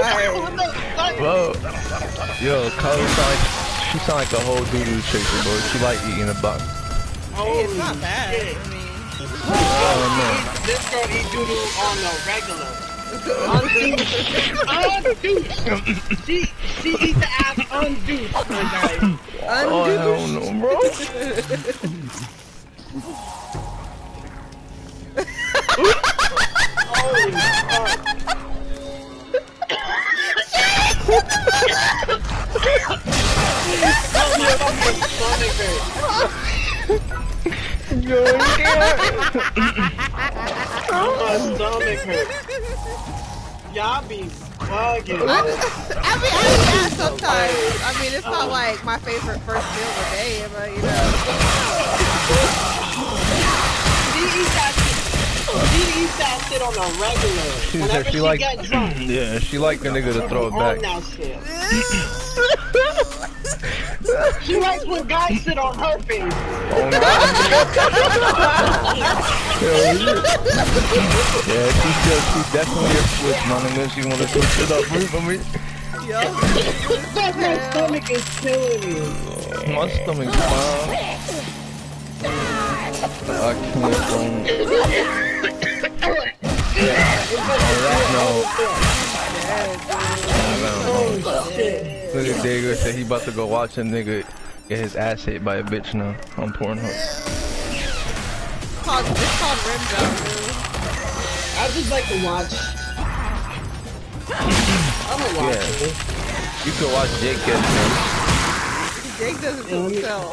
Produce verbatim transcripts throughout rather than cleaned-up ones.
Whoa. Yo, Carly sound like, she sound like a whole doo-doo chaser, bro. She like eating a buck. Oh, it's not bad. Shit. I mean, Oh, man. This girl eat doo-doo on the regular. Undouched. She, she eats the ass undouched, my guy. Oh, hell no, bro. Holy fuck. Yo, yeah. My stomach hurts. Y'all be bugging. I, I mean, I eat ass sometimes. I mean, it's not like my favorite first meal of the day, but you know. She eats that shit. She eats that shit on a regular. She Whenever said she, she like, get drunk. yeah, she like the nigga to throw it back. On that shit. She likes when guys sit on her face. Oh, God. Yeah, she still, she definitely a switch, my nigga. She wanna switch it up for me. Yo. Fuck, my stomach is killing me. My stomach's fine. I can't phone. No. Look at Diego said he about to go watch a nigga get his ass hit by a bitch now on Pornhub. It's called, it's called rim job, dude. I just like to watch. I'm a watcher. Yeah. You can watch Jake get him. Jake doesn't do himself.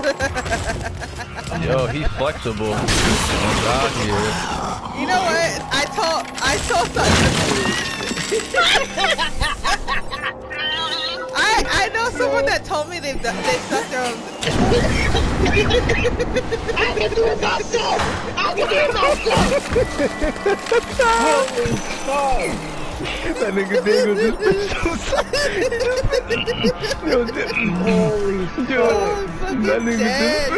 Yo, he's flexible. Oh God, here. You know what? I told, I told something. I I know someone that told me they've done, they sucked their own. I can do it myself. I can do it myself. Holy fuck. That nigga Diego just pissed himself. Yo, holy yo, that nigga dead,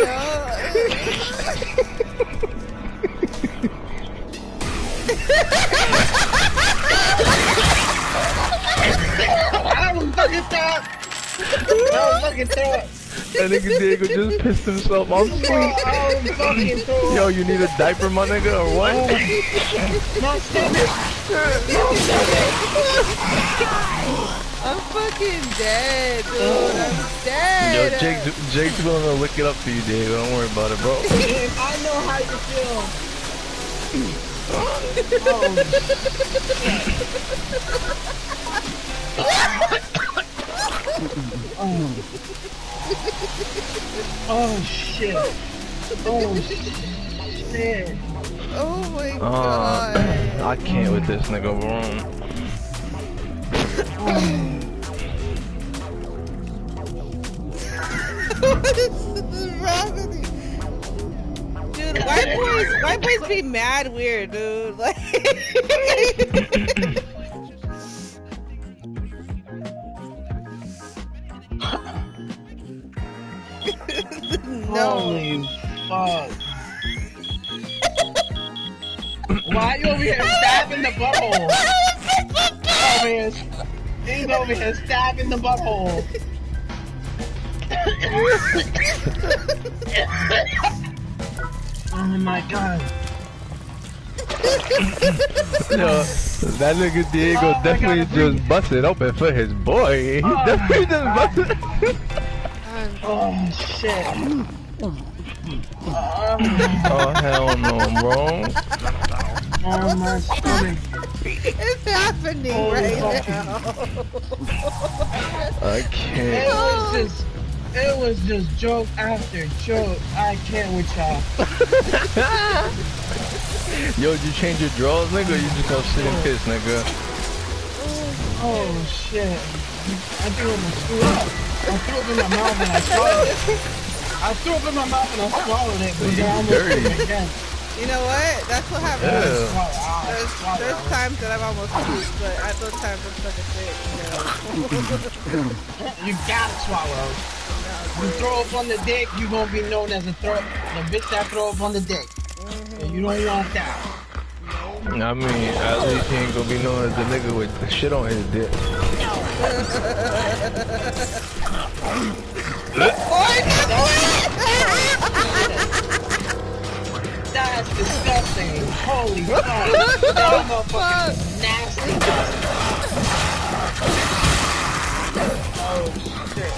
I was fucking thought. I was fucking thought. That nigga Diego just pissed himself off sleep. I was fucking thought. Yo, you need a diaper, my nigga, or what? My stomach. I'm fucking dead, dude. I'm dead. Yo, Jake, Jake's gonna look it up for you, Diego. Don't worry about it, bro. I know how you feel. Oh, oh shit. Oh shit. Oh my Uh, god. I can't with this nigga, bro. What is wrong with you? Dude, white boys, white boys be mad weird, dude. Like, no. Holy fuck. Why you over here stabbing the butthole? Over here, he's over here stabbing the butthole. Oh my god. Yo, that nigga Diego Oh, definitely gotta just busted open for his boy. He Oh, definitely just busted. Oh shit. Oh hell no, bro. Oh my stomach. It's happening Holy right fucking- now. I It can't. was just, it was just joke after joke. I can't with y'all. Yo, did you change your drawers, nigga? Or you just gonna sit and piss, nigga? Oh shit. I threw up and screw up. I threw up in my mouth and I swallowed it. I threw up in my mouth and I swallowed it. But You then I almost dirty. threw it again. You know what? That's what happens. Yeah. There's, there's times that I've almost pooped, but at those times I'm fucking sick, you know. You gotta swallow. You throw up on the dick, you gonna be known as a throw, the bitch that throw up on the dick. Mm-hmm. And you don't want that. I mean, at least he ain't gonna be known as the nigga with the shit on his dick. That's disgusting. Holy fuck. That motherfucker nasty. Oh shit.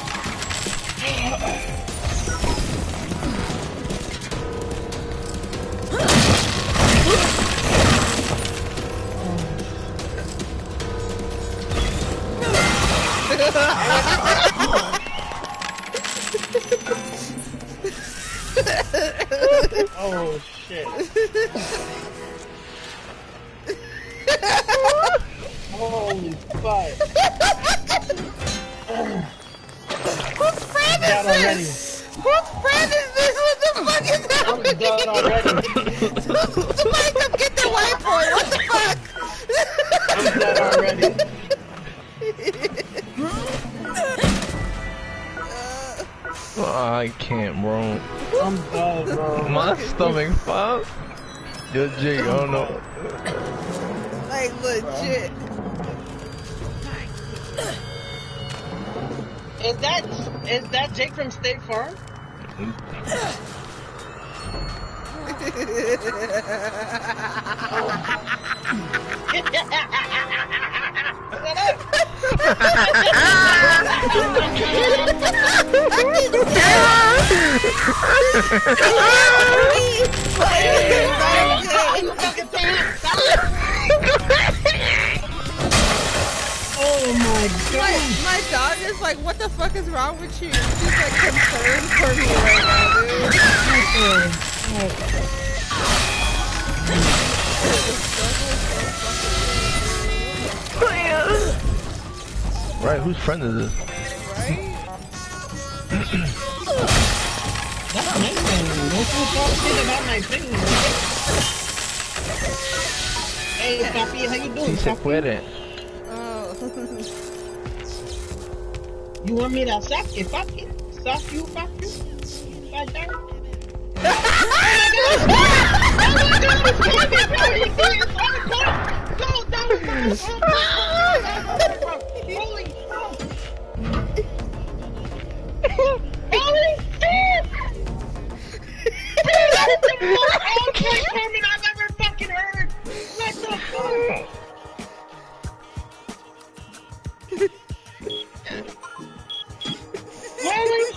Oh shit. Holy fuck. Whose friend is Done already. this? Whose friend is this? What the fuck is I'm happening? done already. Somebody come get the white boy. What the fuck? I'm done already. Oh, I can't, bro. I'm done, bro. My stomach pop. Yo, Jake, I don't know. Like legit. Is that is that Jake from State Farm? Oh my god! My, my dog is like, what the fuck is wrong with you? She's like concerned for me right now, dude. Right, whose friend is this? Right? That's my thing. Don't you talk shit about my thing. Hey, Papi, how you doing? Si se Papi? puede. Oh. You want me to suck you, Papi? Suck you, Papi? Like that? Holy fuck! Holy shit! That is the most on-point comment I've ever fucking heard! What the fuck? Holy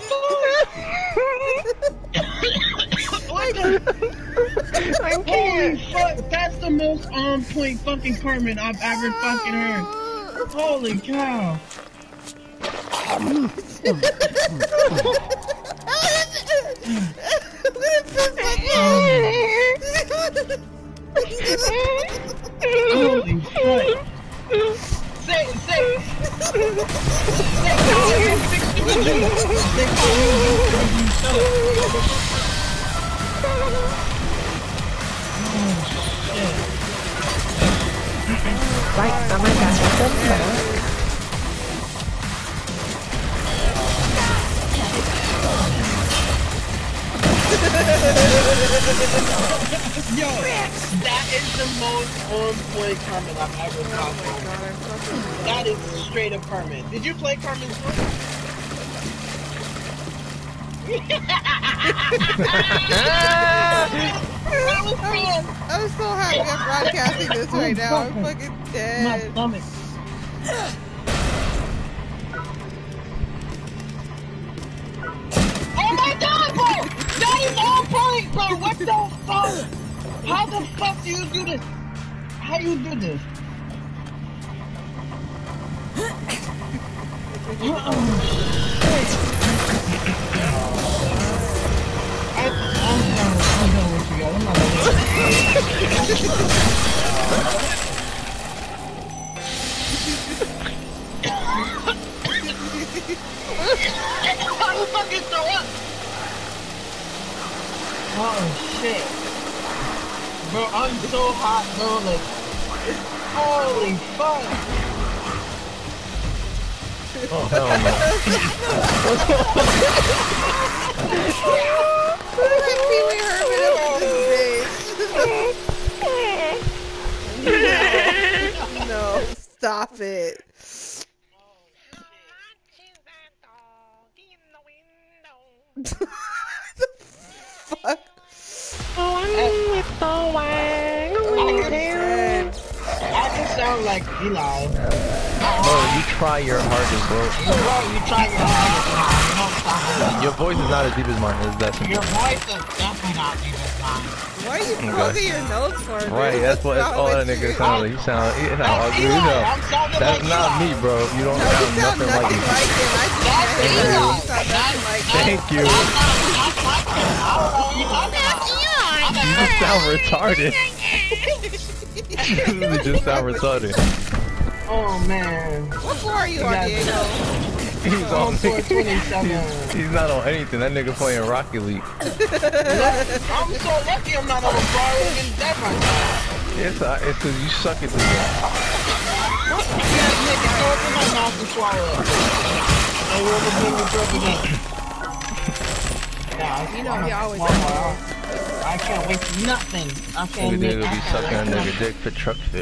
fuck! What the? I can't. Holy fuck! That's the most on-point fucking comment I've ever fucking heard. Holy cow! Holy fuck! Say, say, say, Right, oh my gosh, I feel better. Yo, that is the most on-point comment I've ever gotten. That is straight up Carmen. Did you play Carmen's book? That was cool. I'm so happy I'm broadcasting this right now. I'm fucking My dead. stomach. Oh my god, bro! That is on point, bro! What the fuck? How the fuck do you do this? How do you do this? I, I'm done. I'm done with you guys. I'm not How the fuck is throw up? Oh shit. Bro, I'm so hot, bro. Like, holy fuck. Oh, hell no. Pee Wee Herman up in this bitch. Stop it. The fuck? Oh, I just sound like Eli. Bro, you try your hardest, bro. Bro, you try your hardest. Your voice is not as deep as mine. Is that simple? Your voice is definitely not deep as mine. Why are you poking your nose for? Right, that's what that's all that nigga sounds like. He sound, he sound ugly. You know, that's not me, bro. You don't No, sound you sound nothing like nothing me. like him. I just said that. You sound nothing like him. Thank you. You just sound retarded. You just sound retarded. Oh man. What floor are you on, Diego? He's Oh, on four me. twenty-seven. He's not on anything. That nigga playing Rocket League. I'm so lucky I'm not on the bar with that right now. It's uh, it's cause you suck at this. Yeah, nigga, go open my mouth and swallow it. Hey, whoever bring me president. Nah, You know he always swallow. I can't wait for nothing. I can't Nigga make nigga be sucking a nigga dick for truck fit.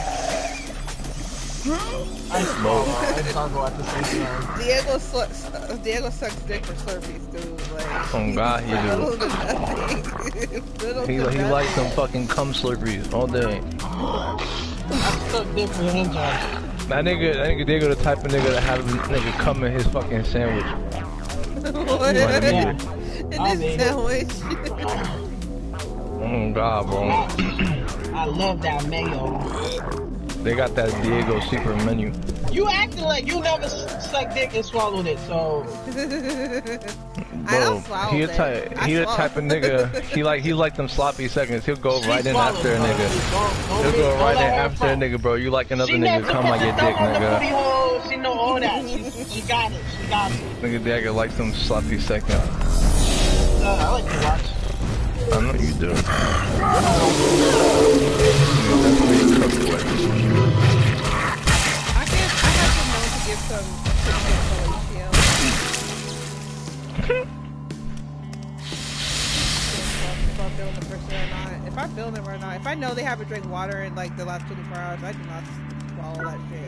I swallow and toggle at the same time. Diego, sl- Diego sucks dick for Slurpees, dude. Like, Oh God, he little do. to nothing. Little He to he nothing. likes some fucking cum slurpees all day. I suck dick for hand jobs. That nigga, that nigga Diego the type of nigga that have a nigga cum in his fucking sandwich. What? Yeah. In I'll this be- sandwich. Oh God, bro. I love that mayo. They got that Diego secret menu. You acting like you never sucked dick and swallowed it, so I Bro, don't swallow he a that. type, I he the swallow. type of nigga. He like he like them sloppy seconds. He'll go She right in swallowed, after a bro. nigga. Don't- don't He'll be- go don't right in let her after a front. nigga, bro. You like another She nigga never come put like the your thumb dick, on the booty nigga. hole. She know all that. She, she got it. She got it. Nigga Diego like them sloppy seconds. Uh, I like to watch. I know you do. That's what you cook with. I guess I have to know to give some tips for H C L. If I'm feeling the person or not. If I'm feeling them or not. If I know they haven't drank water in like the last twenty-four hours, I do not swallow that shit.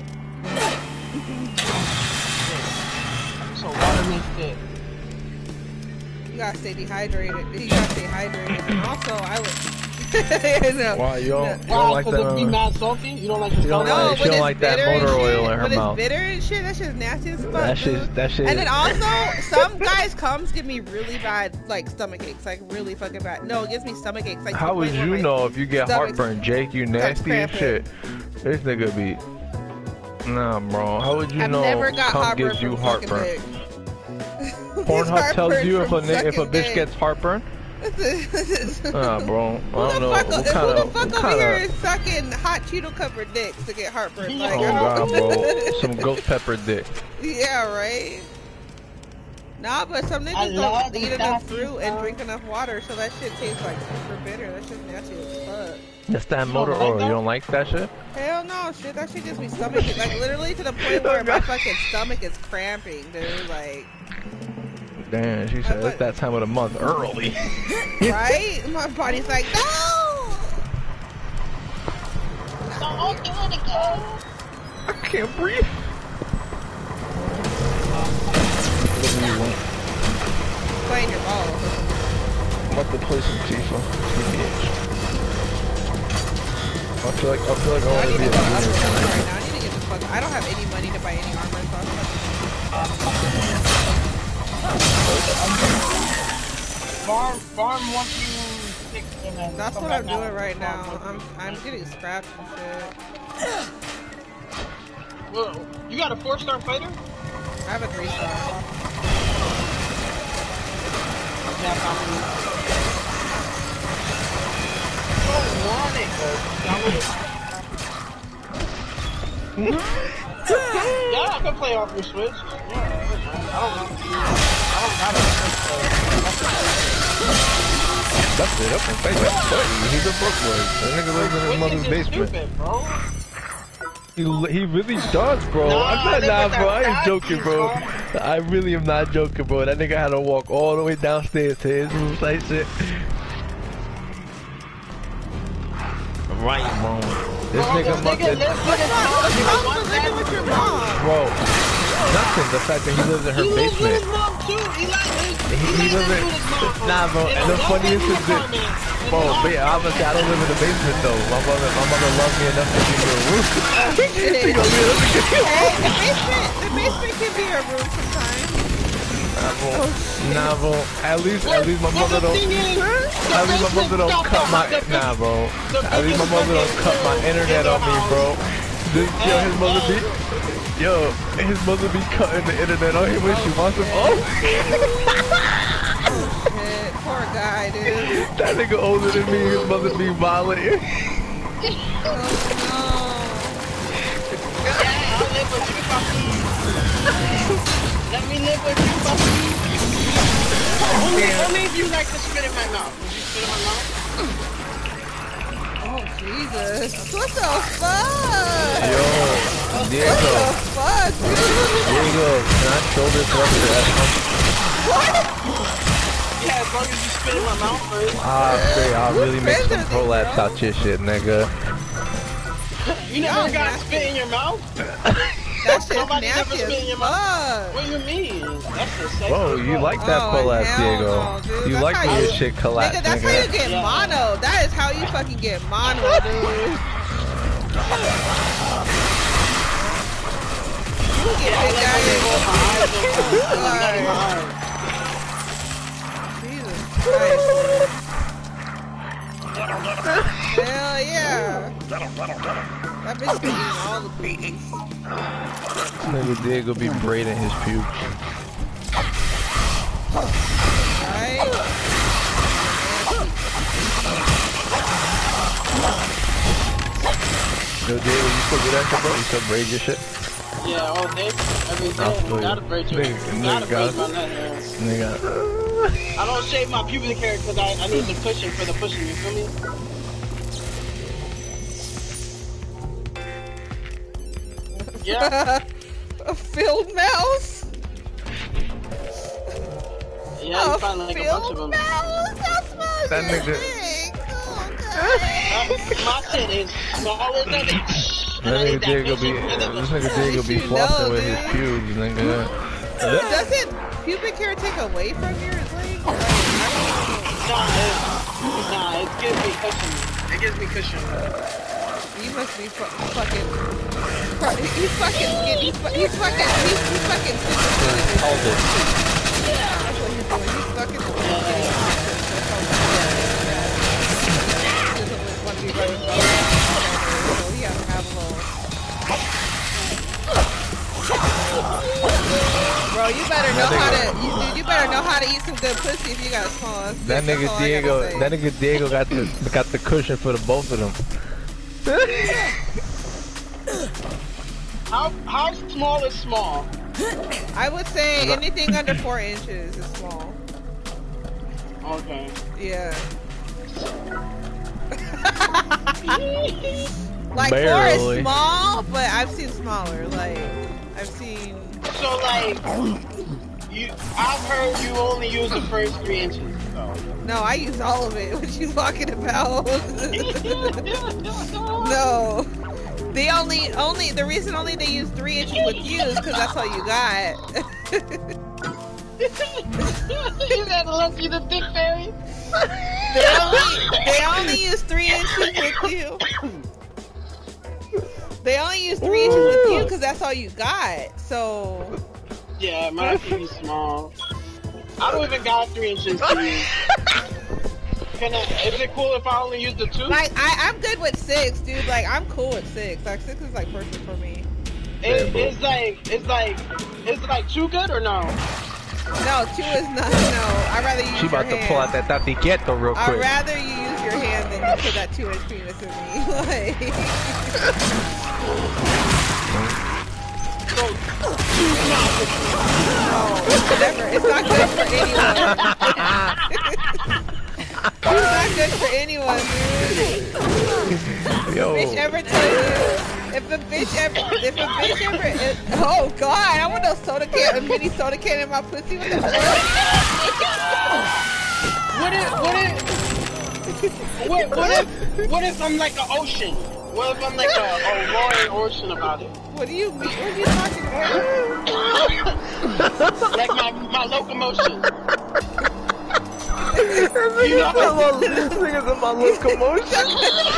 So water makes it. You gotta stay dehydrated. You gotta stay hydrated. And also, I would. no. Why you don't, you don't Wow, like because that? it be uh, mad salty? You don't like the You don't salty? No, like- she when don't it's like that bitter and motor shit, oil in her when mouth. it's bitter and shit, that shit's nasty as fuck. That shit, dude. that shit. And then also, some guys' comes give me really bad, like, stomach aches, like, really fucking bad. No, it gives me stomach aches. Like, to How the would point where you my know if you get stomach's- heartburn, Jake? You nasty as cramping. shit. This nigga be. Nah, bro. How would you I've know never got cum heartburn gives you from sucking heartburn? dick. Pornhub tells Heartburn you if a from ni- if a sucking bitch dick. gets heartburn. Nah, bro. I Who don't the know fuck, what who kind the of fuck what over kind here of. is sucking hot Cheeto covered dicks to get heartburn? Like, Oh I God, don't- bro. Some ghost pepper dick. Yeah, right. Nah, but some I niggas love don't the eat enough sassy fruit and stuff. drink enough water, so that shit tastes like super bitter. That shit's nasty as fuck. That's that You motor don't like oil. that? You don't like that shit? Hell no, shit. That shit gives me stomach ache. Like literally to the point where my fucking stomach is cramping, dude. Like, Damn, she said it's that time of the month early. right? My body's like, no. Don't do it again. I can't breathe. What do you want? Playing your balls. I'm about to play some FIFA. I feel like I feel like I I want need to to be a go up junior right tonight. now. I need to get the fuck. I don't have any money to buy any armor, so I'm Farm, farm wants you six and then That's come what back I'm out. doing right now. I'm I'm getting scraps and shit. Whoa, you got a four star fighter? I have a three star. Yeah, copy. Don't want it, bro. Download it. Yeah, I can play off your Switch. Yeah, I don't know. I don't got a Switch, so That's it. Up and face it. He's a broke boy. That nigga lives in his Switch mother's is just basement. stupid, bro. He, he really does, bro. Nah, I'm not, they nah, put bro. that I ain't back joking, in, bro. bro. I really am not joking, bro. That nigga had to walk all the way downstairs to his room, like shit. Right, bro. This Bro, nigga this must nigga have... lives with his mom. What's Nigga, wrong one with living dad- with your mom? Bro, nothing. The fact that he lives in her He lives with basement. his mom too. He like his, He, he, he like lives doesn't... with his mom. Nah, bro, In and a the funniest one-bedroom is that... apartment. Bro, but yeah, obviously I don't live in the basement though. My mother, my mother loves me enough to give me a roof. She gonna be able to give me a Hey, the basement, the basement can be a room sometimes. Nah, bro. Oh, Nah, bro. At least, at least my But mother the don't... thing is, the At least my mother basement don't stuff cut my... the Nah, bro. the At least my biggest mother don't fucking cut my room internet in on the me, house. bro. This, yo, his mother be... Hey, Yo, his mother be cutting the internet on him when she wants him. Oh! shit, poor guy, dude. That nigga older than me, his mother be violent. Oh I'll live with you, puppy. Let me live with you, puppy. Only, only if you like to spit in my mouth. Would you spit in my mouth? no. Oh, Jesus. What the fuck? Yo, What Diego, the fuck, dude? Diego, can I throw this up to that pump? Yeah, as long as you spit in my mouth first. Ah, say, I'll Whose really make friends some are these, prolapse bro? out your shit, nigga. You never Y'all got nasty. spit in your mouth? That shit's Nobody never nasty spit in as your mouth? fuck. What do you mean? That's a sex. Bro, you like that Oh, prolapse, hell Diego. no, dude. You That's like how when you- your shit collapse, Nigga, that's how you get Yeah. mono. That is how you fucking get mono, dude. You get Yeah, I big like guy when they in. roll my eyes over. Oh, Not in my God. eyes. Jesus Christ. Hell yeah. That bitch be eating all the booties. Nigga Diego be braiding his pubes. Right? Yo, Diego, you still do that shit, bro? You still braid your shit? Yeah, all day, every I'll day. feel you. Gotta braid your, Nigga, gotta nigga, braid God. my nut hair. Nigga. I don't shave my pubic hair because I, I need the cushion for the pushing, you feel me? Yeah, A field mouse? yeah, you A find like a bunch of field them. mouse? That smells That good nigga- thing. Oh, God. Uh, my shit is smaller than it. And I That need nigga Diego that be, cushion for the this nigga Diego be You flossing know, with his dude. pubes, nigga. Doesn't pubic hair take away from your leg? Like, I Nah, it, nah, it gives me cushion. It gives me cushion. don't know. You must be fu fucking. fu- He's fucking skinny. He's, fu he's fucking. He's, he's fucking super skinny. Hold it. That's what he's doing. He's fucking super skinny. That's how he doesn't want to be running so he has to have a little. Bro, you better know how to. You, dude, you better know how to eat some good pussy if you got a small ass dick. That That's nigga all I gotta Diego, say. that nigga Diego got the got the cushion for the both of them. How how small is small? I would say anything under four inches is small. Okay. Yeah. Like Barely. four is small, but I've seen smaller. Like I've seen. So like, you, I've heard you only use the first three inches. So. No, I use all of it. What you talking about? No. They only, only, the reason only they use three inches with you is because that's all you got. You gotta look you the thick fairy. They only, they only use three inches with you. They only use three inches with you because that's all you got. So. Yeah, mine can be small. I don't even got three inches to use. Can I, is it cool if I only use the two? Like, I, I'm good with six, dude. Like, I'm cool with six. Like, six is, like, perfect for me. It, it's like, it's like, it's like too good or no? No, two is not, no. I'd rather you use She about your to hand. pull out that tatiquieto real I'd quick. rather you use your hand than you put that two-inch penis in me. Like... So, Oh, never. It's not good for anyone. It's not good for anyone, dude. Yo. If a bitch ever tell you, if a bitch ever, if a bitch ever, it, oh god, I want no soda can, a mini soda can in my pussy. What the fuck? what if, what if, what, what if, what if I'm like an ocean? what if I'm like a, a roaring ocean about it? What do you mean? What are you talking about? Like my, my locomotion. You know what? This nigga's in my locomotion.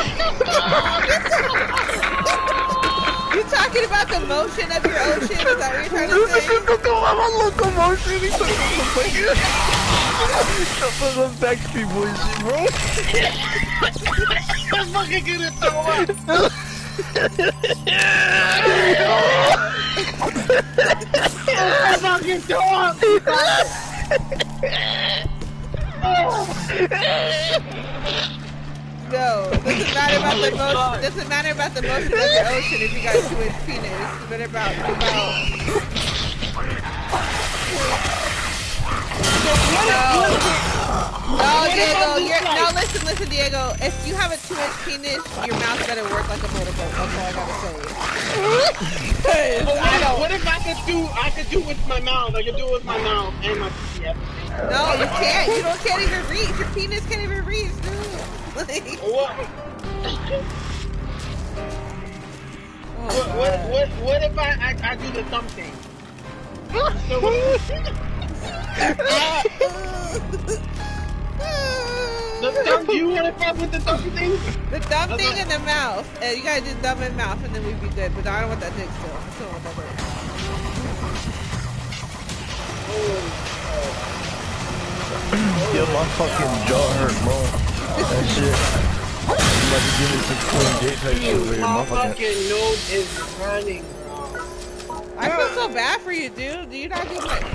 You talking about the motion of your ocean? Is that what you're trying to say? This nigga's talking about my locomotion. He's talking about the fucking... Some Backstreet Boys shit, bro. I'm fucking gonna throw up. I'm fucking throw up. No, doesn't matter about the motion. Doesn't matter about the motion of your ocean if you got a twin penis. It's better about about. No, Diego, you're, no, listen, listen, Diego. If you have a two-inch penis, your mouth better work like a motorboat. That's all I gotta say. But what, if, what if I could do? I could do with my mouth. I could do it with my mouth and my P F. No, you can't. You don't can't even reach. Your penis can't even reach, dude. Like, what? What, what, what, what if I, I, I do the thumb thing? So the thumb, do you want to fuck with the thumb thing? The thumb thing in the mouth. Uh, you gotta do thumb in mouth and then we'd be good. But I don't want that dick still. I still want that dick. Yo, my fucking jaw hurt, bro. That shit. You about to give me some Queen J type shit over here, My motherfucker. fucking nose is running, bro. I feel so bad for you, dude. Do you not get like...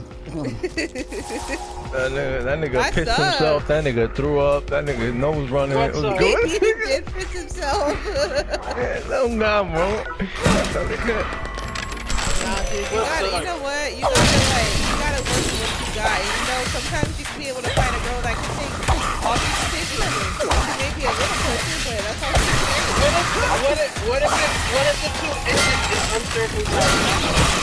That nigga, that nigga I pissed suck. himself, that nigga threw up, that nigga nose running. It was What's up? good. He did piss himself. Yeah, no, nah, bro. That nigga- Nah, dude, you gotta, you know what? You gotta like, you gotta work with what you got. You know, sometimes you can be able to find a girl that can take all these things. She may be a little person, but that's all she can do. What if, what if, what if, it, what if the two inches is uncircumcised?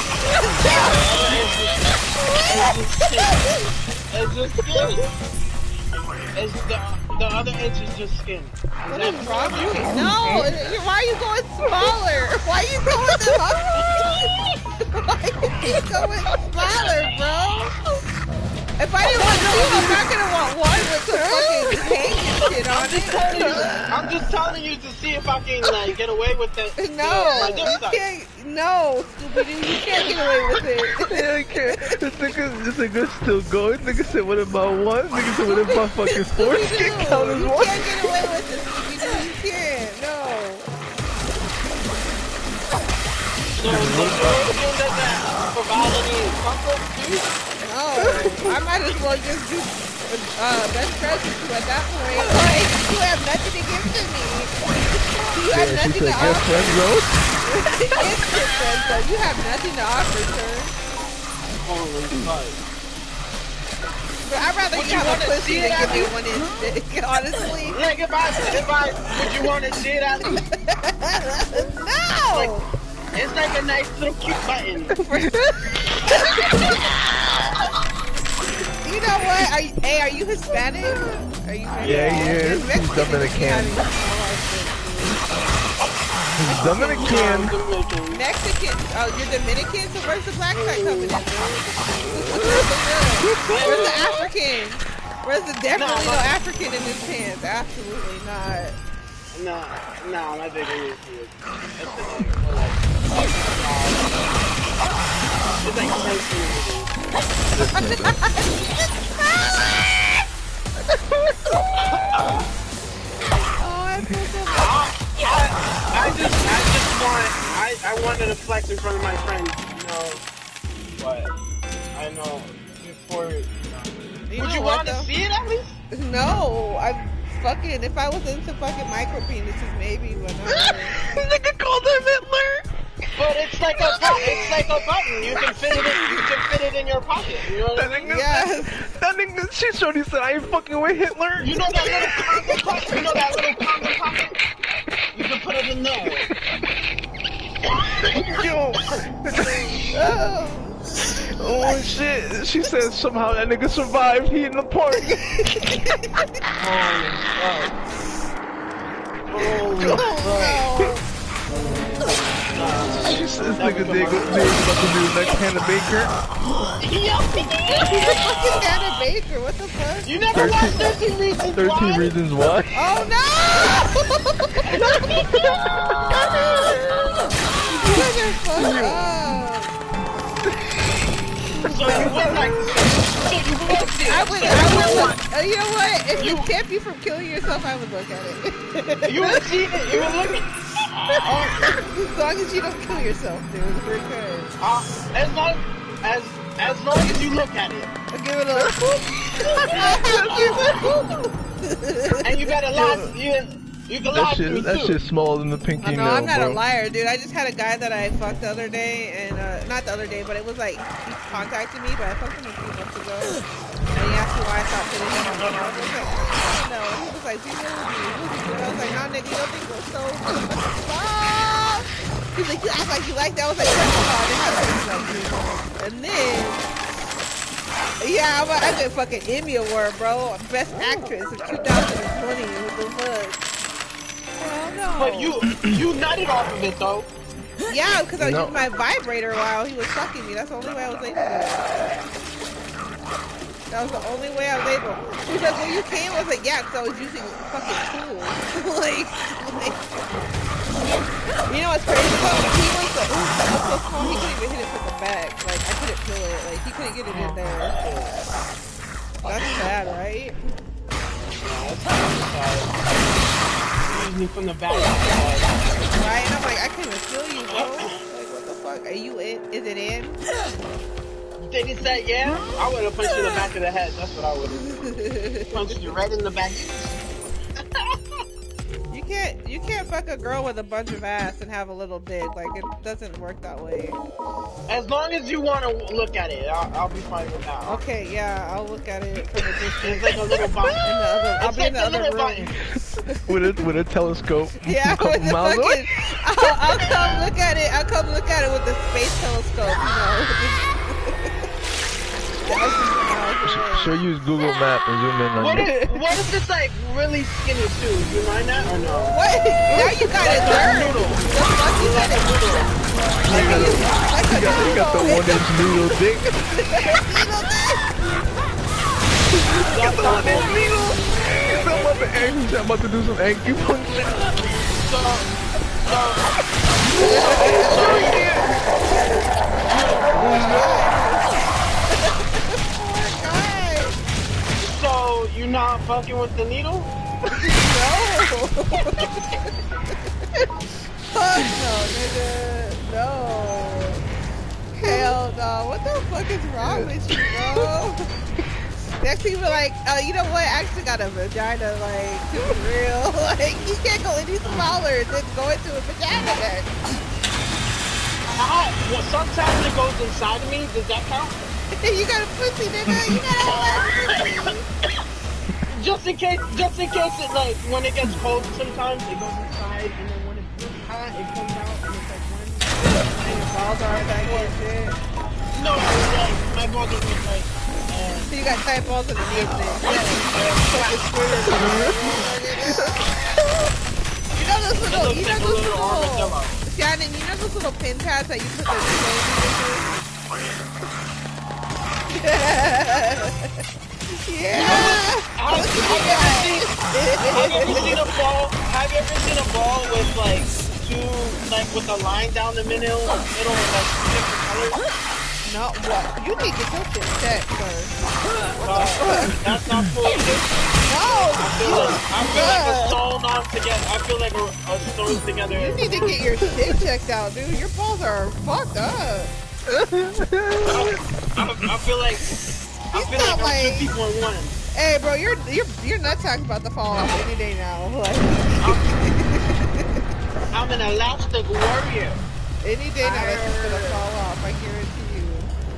It's just skin. It's the, the other inch is just skin. What is wrong with you? No, you- why are you going smaller? Why are you going smaller? Why are you going smaller, bro? If I didn't want two, I'm not gonna want one with some fucking hanging shit on I'm just it. telling you. I'm just telling you to see if I can like get away with that. No, my you dip size. can't. No, Scooby Doo, you can't get away with it. Yeah, I can't. This nigga, this nigga's still going. Nigga said, what about one? Nigga said, what about fucking foreskin count as You one? can't get away with this, Scooby Doo. You can't. No. So, so you're doing that for Valentine and comfort too? No, I might as well just do uh, best friends with you at that point. Like, you have nothing to give to me. You have Yeah, she nothing to said, good offer. friend, bro. It's good friends, though. You have nothing to offer, sir. Holy fuck. But I'd rather Would you you have a wanna pussy see than it give at me least? one inch dick, honestly. Like if I, if I, would you want to see it at least? No! Like, it's like a nice little cute button. You know what? Are you, hey, are you Hispanic? Are you Hispanic? Yeah, he is. Mexican, He's Dominican. He's Dominican. Mexican. Oh, you're Dominican? So where's the black side coming in? Where's the African? Where's the definitely no African in his pants? Absolutely not. Nah, nah, my dick is weird. It's like I just, I just want, I, I wanted to flex in front of my friends, you know, but I know before, you know. You Would know you what, want to though? see it at least? No, I'm fucking, if I was into fucking micro penises, maybe, but not really. Nigga called him Hitler. But it's like a, it's like a button. You can fit it, in, you can fit it in your pocket. You know what I That mean? nigga, Yes. that nigga, she shorty said, I ain't fucking with Hitler. You know that little condom pocket? You know that little condom pocket? You can put it in there. Yo. Oh shit. She said somehow that nigga survived. He in the park. Oh, This nigga Diego Diego about to be the next Hannah Baker. Fucking Hannah Baker, what the fuck? You never watched thirteen Reasons Why? thirteen Reasons Why? Oh no! You guys are fucked up. So you would like to say, so you would like to I would, I would look, uh, you know what? If you kept you from killing yourself, I would look at it. You would see it, you would look at As long as you don't kill yourself, dude, we're good. uh, as long as as long as you look at it. I'll give it a And you got a lot you you can lie That to me shit, that too. shit's smaller than the pinky I know, nail, I'm not bro. a liar, dude. I just had a guy that I fucked the other day, and uh, not the other day, but it was like he contacted me, but I fucked him a few months ago, and he asked me why I stopped hitting him. I was like, I don't know. And he was like, "Do you know me?" I was like, "Nah, nigga, you don't think we're so fucked?" He's like, "You act like you like that." I was like, "First of all, I didn't have sex like you." And then, yeah, I'm, I get fucking Emmy Award, bro. Best Actress of two thousand twenty. What the fuck? Hell no. But you you nutted off of it though. Yeah, because I was No. using my vibrator while he was fucking me. That's the only way I was able to do it. That was the only way I was able. He was like, "Well, you came?" I was like, "Yeah," because I was using fucking tools. like, like, you know what's crazy though? He was, the, he was so small, he couldn't even hit it from the back. Like, I couldn't feel it. Like, he couldn't get it in there. That's sad, right? Me from the back. Right? And I'm like, I can't even feel you, bro. Like, what the fuck? Are you in? Is it in? Did he say yeah? I would have punched you in the back of the head. That's what I would have. Punched you right in the back. You can't, you can't fuck a girl with a bunch of ass and have a little dick. Like, it doesn't work that way. As long as you want to look at it, I'll, I'll be fine with that. Okay, yeah, I'll look at it from a distance. It's like a little button. In the other, I'll It's be like in the a other little room. button. with a with a telescope. Yeah, a couple with the miles fucking. away. I'll, I'll come look at it. I'll come look at it with the space telescope. You know. Sure, use Google Map and zoom in on What you. if, what if it's like really skinny too? Do you mind that or no? What? Now you got it dirt. Noodle. The fuck you got it noodle? Like a, like a You got, you got the noodle. one inch noodle dick. Noodle dick. You got the one inch needle. I'm about to, ang- I'm about to do some acupuncture. So, so, so you not fucking with the needle? No. Fuck no, nigga. No. Hell no. What the fuck is wrong with you, bro? Next people like, uh, you know what? I actually got a vagina, like, to be real. Like, you can't go any smaller than go into a vagina then. Ah, well, sometimes it goes inside of me. Does that count? You got a pussy, nigga. You got a whole pussy. Just in case, just in case it like when it gets cold, sometimes it goes inside, and then when it's really hot, it comes out, and it's like one. And your balls are back and shit. No, like my balls are really tight. And So you got tight balls in the knees then. You know those it little, looks you know like a those little little, armadillo. Shannon, you know those little pin pads that you put the yeah. Have, have, you ever seen, have you ever seen a ball? Have you ever seen a ball with like two, like with a line down the middle, middle with like different colors? No, what? You need to get your shit checked first. Uh, that's not cool either. No, I feel like I feel like a sewn on together. I feel like a, a sewn together. you need to get your shit checked out, dude. Your balls are fucked up. I, I, I feel like I feel not like I'm like- two people in one. Hey, bro, your your your nutsack's about to fall off any day now. Like I'm an elastic warrior. any day now, that's just gonna fall off. I guarantee you.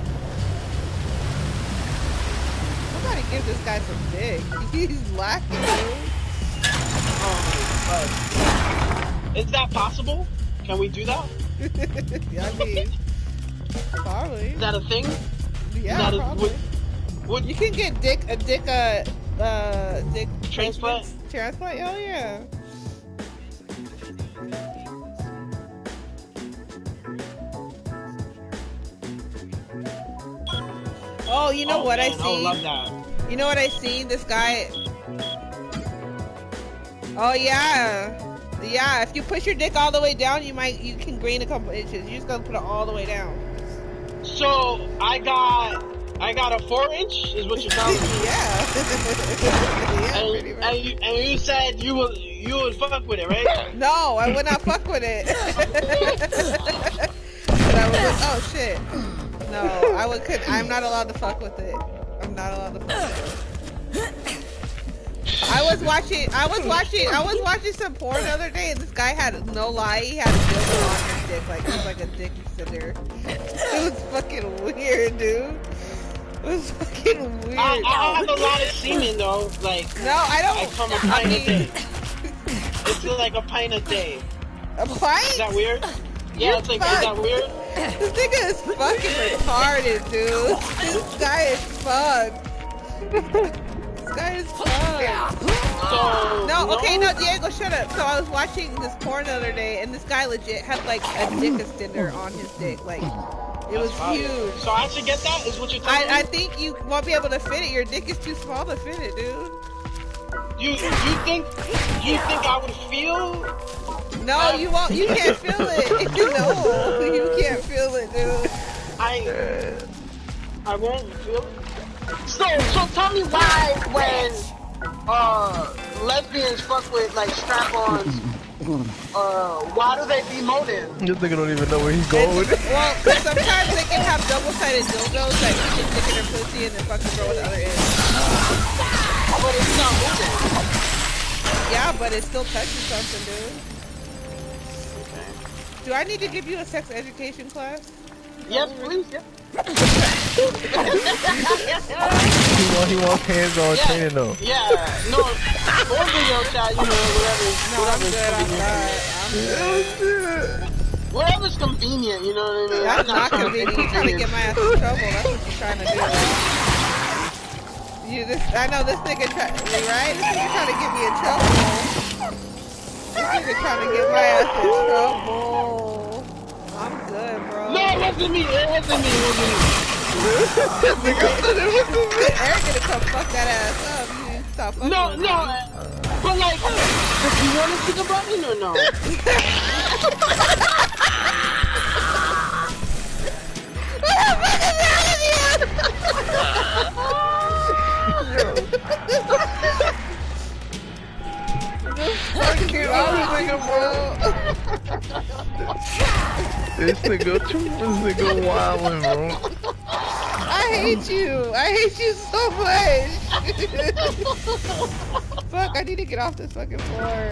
Somebody give this guy some dick. He's lacking, dude. Oh, is that possible? Can we do that? Yeah, I mean, probably. Is that a thing? Yeah, that a- probably. Would You can get dick a dick uh uh dick Transplant? Transplant? Hell yeah. Oh, you know oh, what man, I I see? love that. You know what I see? This guy. Oh yeah, yeah. If you push your dick all the way down, you might you can gain a couple inches. You just gotta put it all the way down. So I got I got a four inch is what you're telling me. Yeah. Yeah, and, pretty much. and, you, and you said you would you would fuck with it, right? No, I would not fuck with it. But I would. Oh shit. No, I would. Could, I'm not allowed to fuck with it. I'm not allowed to fuck with it. I was watching. I was watching. I was watching some porn the other day, and this guy had no lie. He had a dildo on his dick, like it was like a dick extender. It was fucking weird, dude. It was fucking weird. I, I have a lot of semen though. Like no, I don't. I come a pint I a mean, day. It's like a pint a day. A pint? Is that weird? Yeah, You're it's like fucked. is that weird? This nigga is fucking retarded, dude. This guy is fucked. This guy is fucked. So No, okay, no, Diego, shut up. So I was watching this porn the other day, and this guy legit had like a dick extender on his dick, like it was Fire. huge. So I should get that? Is what you're telling me? I, I think you won't be able to fit it. Your dick is too small to fit it, dude. You you think you think I would feel? No, you won't. You can't feel it. No, you can't feel it, dude. I I won't feel it. So so tell me why when uh lesbians fuck with like strap-ons, uh why do they be moaning? This nigga don't even know where he's going with it. Well, sometimes they can have double-sided dildos that you can stick in their pussy and then fuck the girl with the other end. But it's not moving. Yeah, but it still touches something, dude. Do I need to give you a sex education class? Yes, please. Yeah. He wants, he wants hands-on Yeah, training though. yeah, no, or video chat, you know, whatever. No, I'm good. I'm good. I'm good. Whatever's convenient, you know what I mean? That's I'm not trying to convenient. be You're trying to get my ass in trouble. That's what you're trying to do. You this, I know this nigga try, right? This nigga trying to get me in trouble. This nigga trying to get my ass in trouble. I'm good, bro. No, it wasn't me. It wasn't me. It wasn't me. Eric gonna come fuck that ass up. You need to stop fucking No, with no. me. But like, do you want to see the button or no? What the fuck is wrong with you? This nigga, this nigga wildin', bro. I hate you. I hate you so much. Fuck, I need to get off this fucking floor.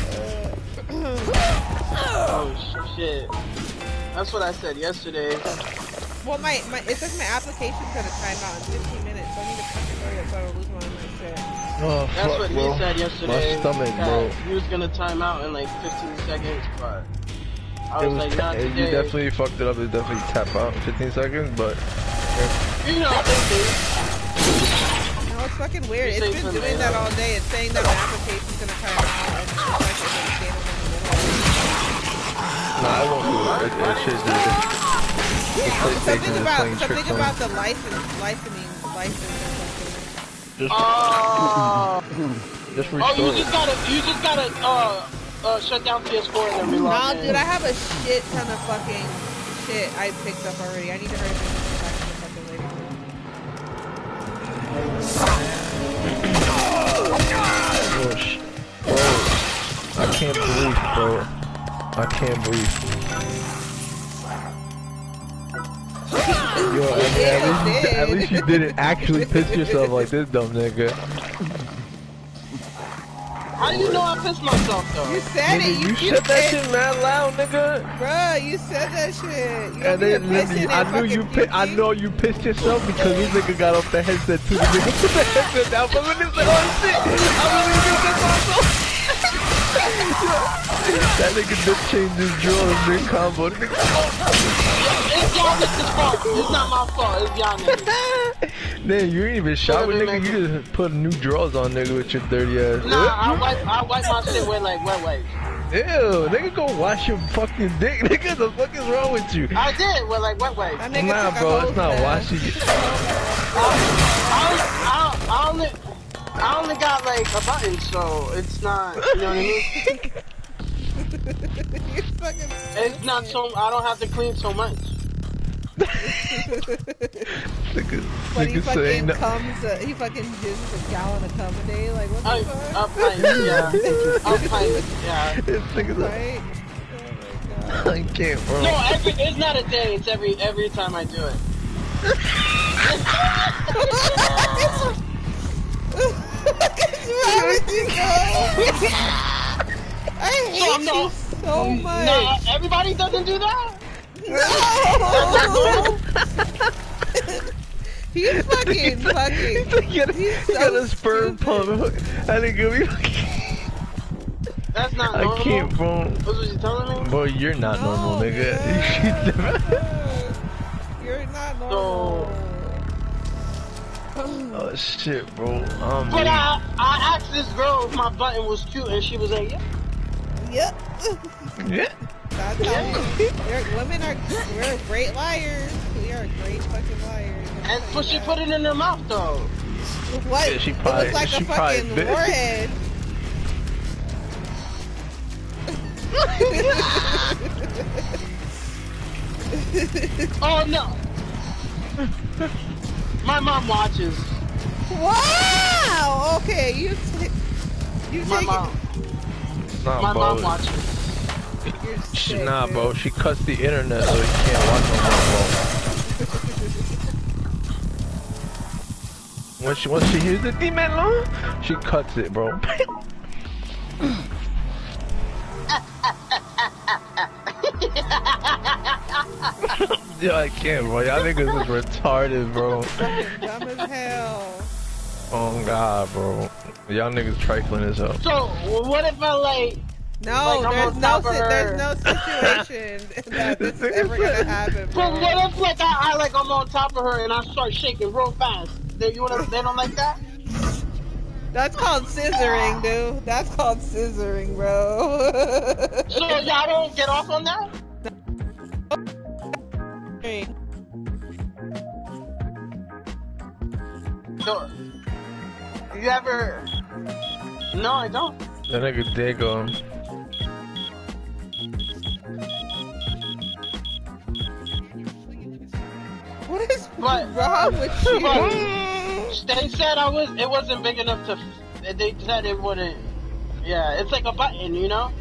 Oh shit. That's what I said yesterday. Well, my, my it says my application's gonna time out in fifteen minutes, so I need to fucking hurry up so I don't lose my shit. Oh, That's fuck, what bro. he said yesterday. My stomach, that bro. He was gonna time out in like fifteen seconds, but I It was, was like, not it, today. you definitely fucked it up. It definitely tap out in fifteen seconds, but You know, they do. No, it's fucking weird. You It's say been something, doing yeah. that all day. It's saying that my application's gonna time out, and it's like it's gonna stand in the middle. nah, I won't do it. It, it should do it. The PlayStation Something is about playing something tricks on about me. the license, licensing, license or something. Just, Oh. just Oh, restore you it. just gotta, you just gotta, uh, uh, shut down P S four and then reload. Nah, in. dude, I have a shit ton of fucking shit I picked up already. I need to hurry up and get back to the fucking lady. Oh, sh bro. I can't breathe, bro. I can't breathe. Yo, at, at, least, at least you didn't actually piss yourself like this dumb nigga. How do you know I pissed myself though? You said Nigga, it. you, You, said that shit mad loud, nigga. Bruh, you said that shit. You And then, then, then I knew you pi I know you pissed yourself because this nigga got off the headset too. The nigga put the headset down, but when he said, oh shit, I really did this myself. That nigga just changed his drawers mid combo. The nigga, oh. It's y'all niggas' fault. It's not my fault. It's y'all niggas. Man, you ain't even showered, nigga. You just put new drawers on, nigga, with your dirty ass. Nah, I wipe, I wipe my shit with like wet wipes. Ew, nigga, go wash your fucking dick, nigga. The fuck is wrong with you? I did with like wet wipes. That nigga Nah, took a bro, hose it's not bath. washing. I, I, I only, I only got like a button, so it's not. You know what I mean? You're fucking It's not so. I don't have to clean so much. But he fucking comes, uh, he fucking uses a gallon of cum a day. Like what the I, fuck? I'll pint, yeah. I'll pint, yeah. This nigga's Right? a... I can't, bro. No, every, it's not a day. It's every every time I do it. What's wrong with you, bro? I hate So, you no, so much. No, everybody doesn't do that. No. He's fucking fucking. He got, He's he so got a sperm pump. I think it'll be fucking... That's not I normal. can't, bro. That's what you telling me? Bro, you're not No, normal, nigga. man. You're not normal. Oh shit, bro. Um, But I, I asked this girl if my button was cute, and she was like, yeah. Yep. yeah. That's how we, we're, women are, we're great liars. We are great fucking liars. And but she put it in her mouth, though. What? Yeah, she it probably- was like she a probably fucking bit- warhead. Oh, no. My mom watches. Wow! Okay, you t you My take mom. Nah, My bro. mom watches. it. You're She, sick, nah, dude. bro. She cuts the internet so you can't watch no more, bro. When she, once she hears the demon law, she cuts it, bro. Yo, I can't, bro. Y'all niggas is retarded, bro. Dumb as hell. Oh, God, bro. Y'all niggas trifling as hell. So, what if I, like... No, Like, I'm there's on no top of si her. there's no situation that this is ever gonna happen, But bro. what if, like, I, I, like, I'm on top of her and I start shaking real fast? They, you wanna, they don't like that? That's called scissoring, dude. That's called scissoring, bro. So, y'all don't get off on that? So, you ever... No, I don't. That nigga dig on. What is But- wrong with you? But they said I was. It wasn't big enough to. They said it wouldn't. Yeah, it's like a button, you know.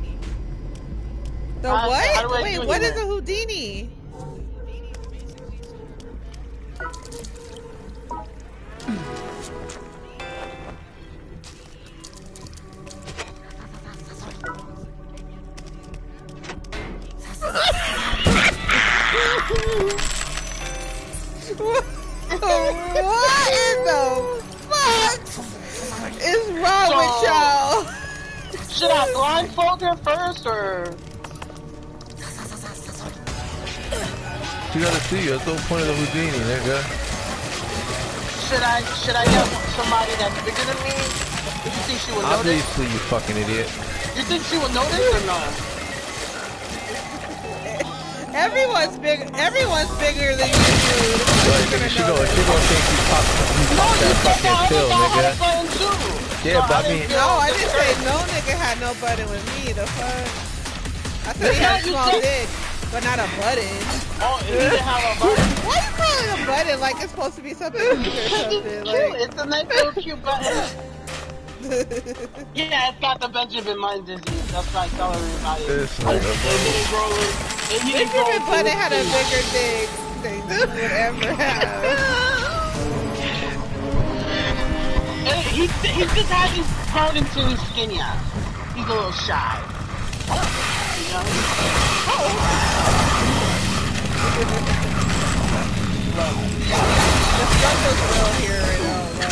The How- what? how do I Wait, do what is anyway? a Houdini? What in the fuck is wrong So- with y'all? Should I blindfold her first, or? She gotta see you. That's the whole point of the Houdini, nigga. Should I? Should I get somebody that's bigger than me? Do you think she would notice? Obviously, you fucking idiot. You think she would notice or no? Everyone's big. Everyone's bigger than you, dude. Like, You're nigga, she gonna gonna, know she gonna think you pop, you No, pop you that said fucking that pill, other guy had a nigga. button too. Yeah, So but I didn't mean- feel No, I didn't say disturbed. no nigga had no button with me. The fuck? I said he Yeah, had a you small said- dick, but not a button. Oh, he didn't have a button. Why you calling it a button like it's supposed to be something cute or It's something? cute. Like, It's a nice little cute button. Yeah, it's got the Benjamin Mind disease. That's why I tell everybody. This It nigga, didn't grow in. It didn't if grow your into button this had a stage. bigger dick than you would ever have. And he, he just hasn't grown into his skin yet. He's a little shy. You know? The struggle's real here right now.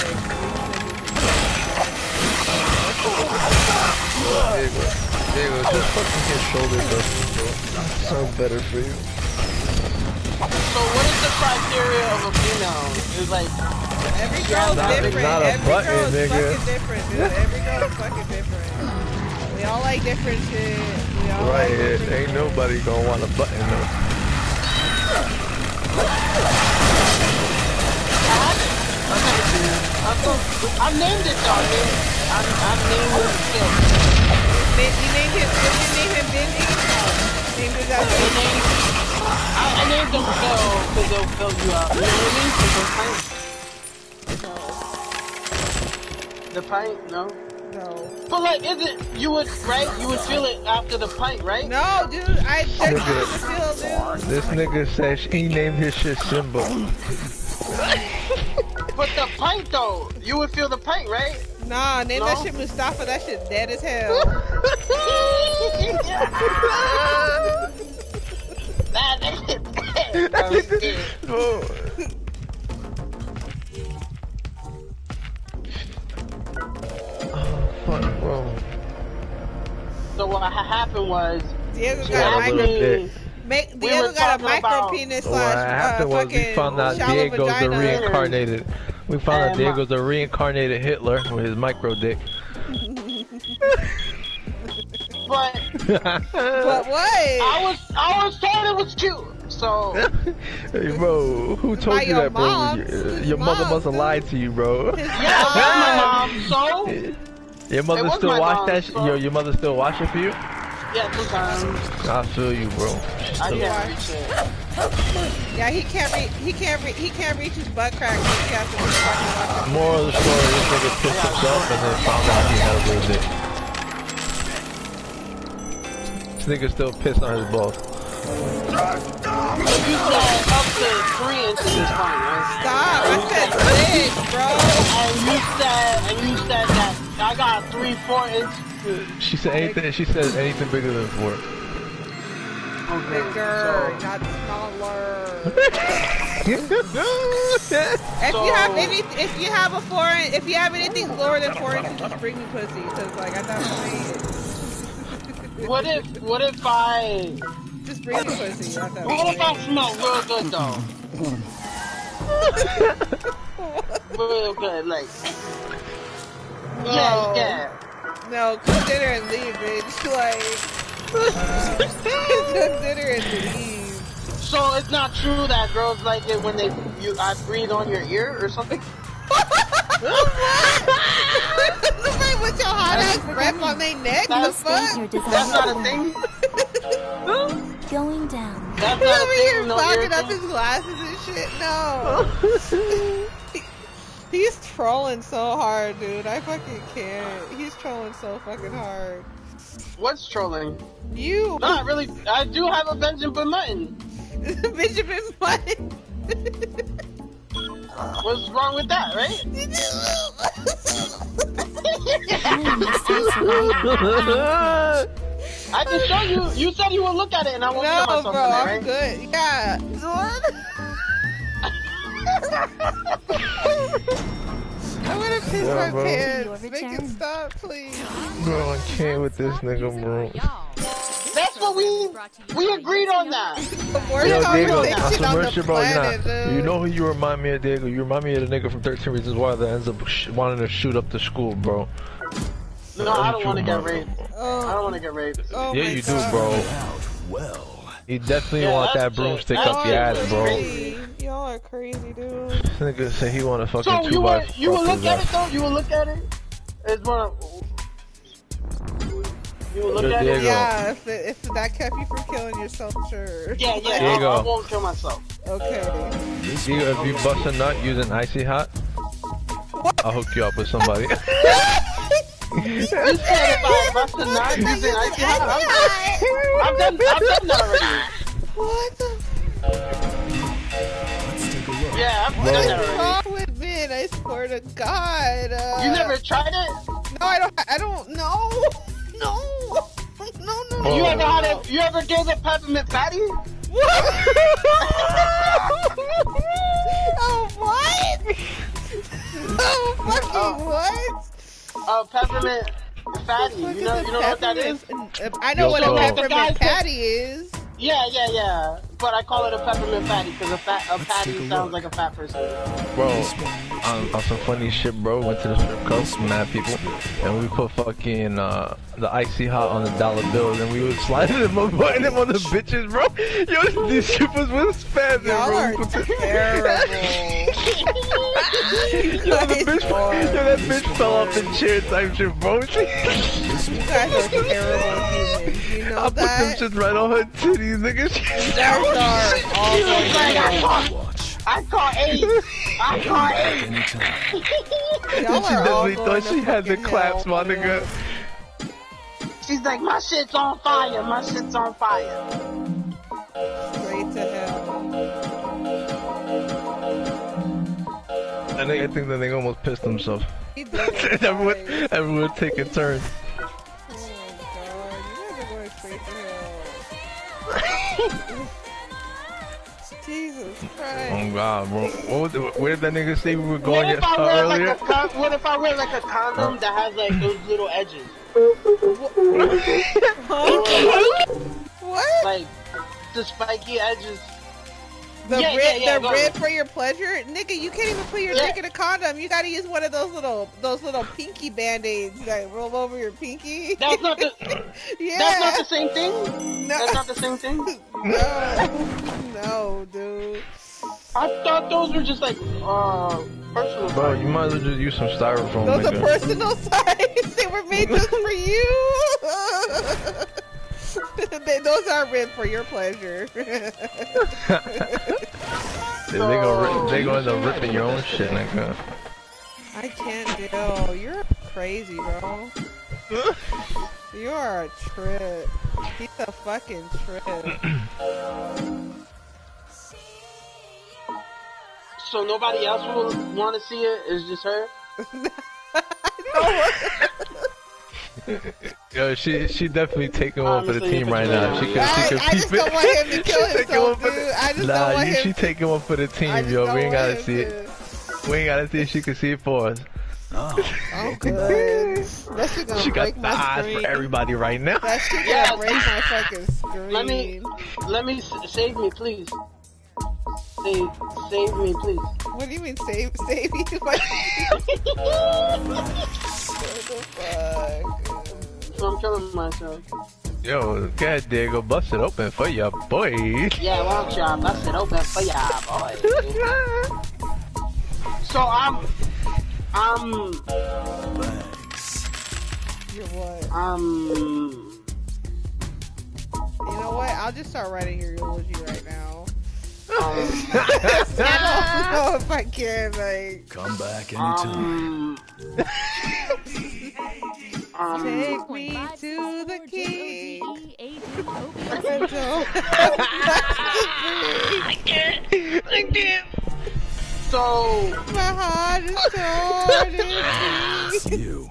Like, Diego, Diego, just fucking his shoulder dusting, bro. Sounds better for you. So what is the criteria of a female? It's like, every girl's Not- different. not a Every button, girl's nigga. fucking different, dude. Every girl's fucking different. We all like different shit. We all Right, like it, different ain't shit. nobody gonna want a button though. I I named it though. I named, I, I named it Phil. You named him, did you name him Benji? Named his I named, I, I named him Phil because they'll fill you up. You know what I mean? Because they'll pint. The pint? No? No. But like, is it, you would, right? You would feel it after the pint, right? No, dude, I just feel, dude. This nigga says he named his shit Simba. But the pint though, you would feel the pint, right? Nah, name No? that shit Mustafa, that shit dead as hell. That shit dead. That shit dead. Oh. Fuck, bro. So what ha happened was, Diego she got a asked micro me- Make, We Diego were got a talking micro about- penis What slash happened uh, was we fucking found out shallow Diego's a vagina. reincarnated. We found out And Diego's a reincarnated Hitler with his micro dick. but But what? I was, I was told it was cute. So Hey, bro, who told By you your that, bro? mom. Your, His your mother mom, must have dude. lied to you, bro. His yeah, it was my mom. So Your mother was still my watch mom, that? Sh so- your your mother still watch it for you? yeah, sometimes I feel you, bro. I So- can't reach it. Yeah, he can't reach. He can't reach. He can't reach his butt crack. So he has to be fucking watching. Moral of the story: this nigga pissed himself and then found out he had a little dick. This nigga still pissed on his balls. You said up to three inches is fine, right? Stop! I said six, bro. And you said, and you said that I got three, four inches. She said anything. She said anything bigger than four. Bigger, so- not smaller. If If you have any, if you have a four, in- if you have anything lower than four inches, just bring me pussy. Cause like at that point, What if, what if I, just bring me pussy. At that what if I point. smell real good though? Real good, like, No. yeah, yeah. No, cook dinner and leave, bitch. Like, cook dinner and leave. So it's not true that girls like it when they, you, I breathe on your ear or something? Somebody with your hot ass breath on their neck. The That's- fuck? That's not a thing? Going down. That's He's not a over here thing, no fogging ear up thing? his glasses and shit. No. He- He's trolling so hard, dude. I fucking can't. He's trolling so fucking hard. What's trolling? You, Not really, I do have a Benjamin Button. Benjamin Button. What's wrong with that, right? I can show you. You said you would look at it, and I won't kill No, myself bro, in that, I'm right? good. Yeah. I'm gonna piss Yeah, my bro. pants. Make it stop, please. Bro, I can't with this nigga, bro. That's what we we agreed on that. The worst Yo, Diego, conversation on some on real the shit, bro. planet, Nah, dude. you know who you remind me of, Diego? You remind me of the nigga from thirteen Reasons Why that ends up sh wanting to shoot up the school, bro. No, I don't want to get raped. I Oh, don't want to get raped. oh Yeah, my you God. do, bro. You definitely Yeah, want that that's broomstick it. up your Y'all ass, are bro. crazy. Y'all are crazy, dude. This nigga said he want to fucking So two you by will you will fuck look his at ass. it though. You will look at it. It's one. Of, you will look Yo, at Diego. it. Yeah, if, it, if that kept you from killing yourself, sure. Yeah, yeah. Diego. I, I won't kill myself. Okay. Diego, if you bust a nut using icy hot, I'll hook you up with somebody. You said if I bust a nut using icy hot, I'm, I've done I've done that already. What the Yeah, I've done Bro. that What's already. wrong with men? I swear to God. Uh, You never tried it? No, I don't. I don't know. No. No, no, no. You Oh. ever had a, you ever gave a peppermint patty? What? Oh, what? Oh, fucking what? A peppermint fatty. What You is know, a you know what that is? peppermint- I know Yo, what so- a The guys peppermint that- patty is. Yeah, yeah, yeah. But I call it a peppermint fatty because a fat a patty sounds like a fat person. Bro, on, on some funny shit, bro. Went to the strip club, mad people, and we put fucking uh, the icy hot on the dollar bills, and we was sliding them up, putting them on the bitches, bro. Yo, these strippers was spazzing, Y'all bro. are We put the- terrible. the bitch, yo, that bitch fell off the chair type shit, bro. You guys are terrible humans. You know I put that? them shit right on her titties, nigga. You guys are all She was like, I caught, I caught AIDS. I caught AIDS. Y'all She are all definitely going thought she had the fucking claps, hell, my man. nigga. She's like, my shit's on fire. My shit's on fire. Straight to hell. I think, I think that they almost pissed themselves. He did. everyone, Right. everyone taking turns. Oh my god, you guys are going straight to hell. Jesus Christ. Oh god, bro. What was it, where did that nigga say we were going What if yes, I uh, wear earlier? like a con what if I wear like a condom that has like those little edges? Huh? What? Like the spiky edges. The yeah, red, yeah, yeah, the go. red for your pleasure, nigga. You can't even put your Yeah. dick in a condom. You gotta use one of those little, those little pinky band-aids that roll over your pinky. That's not the Yeah. that's not the same thing? No. That's not the same thing? No, no, dude. I thought those were just like uh personal. Bro, you might as well just use some styrofoam, Those are nigga. personal size. They were made just for you. they, those are meant for your pleasure. They, they go, rip, they go end up ripping your own shit, nigga. I can't deal. You're crazy, bro. You are a trip. He's a fucking trip. So nobody else will want to see it? It's just her? Yo, she she definitely taking one for the Honestly, team if right it's now. really She can I, she can I peep just it. don't want him to kill She taking himself, one for dude. the- I just Nah, don't want you, him she taking one for the I team, just yo. don't We ain't want gotta him see to. it. We ain't gotta see it. She can see it for us. Oh, good. That shit gonna She got break the my eyes screen. for everybody right now. That shit gonna Yes. break my fucking screen. Let me let me s- save me, please. Save save me, please. What do you mean save save you? What the fuck? So I'm killing myself. Yo, God, Diego, bust it open for ya, boy. Yeah, why don't y'all bust it open for y'all, boy? So I'm I'm You're what? um You know what? I'll just start writing your eulogy right now. um I don't know if I can, like. Come back anytime. um um Take me to the king. I can't. I can't. so My heart is torn in pieces. You.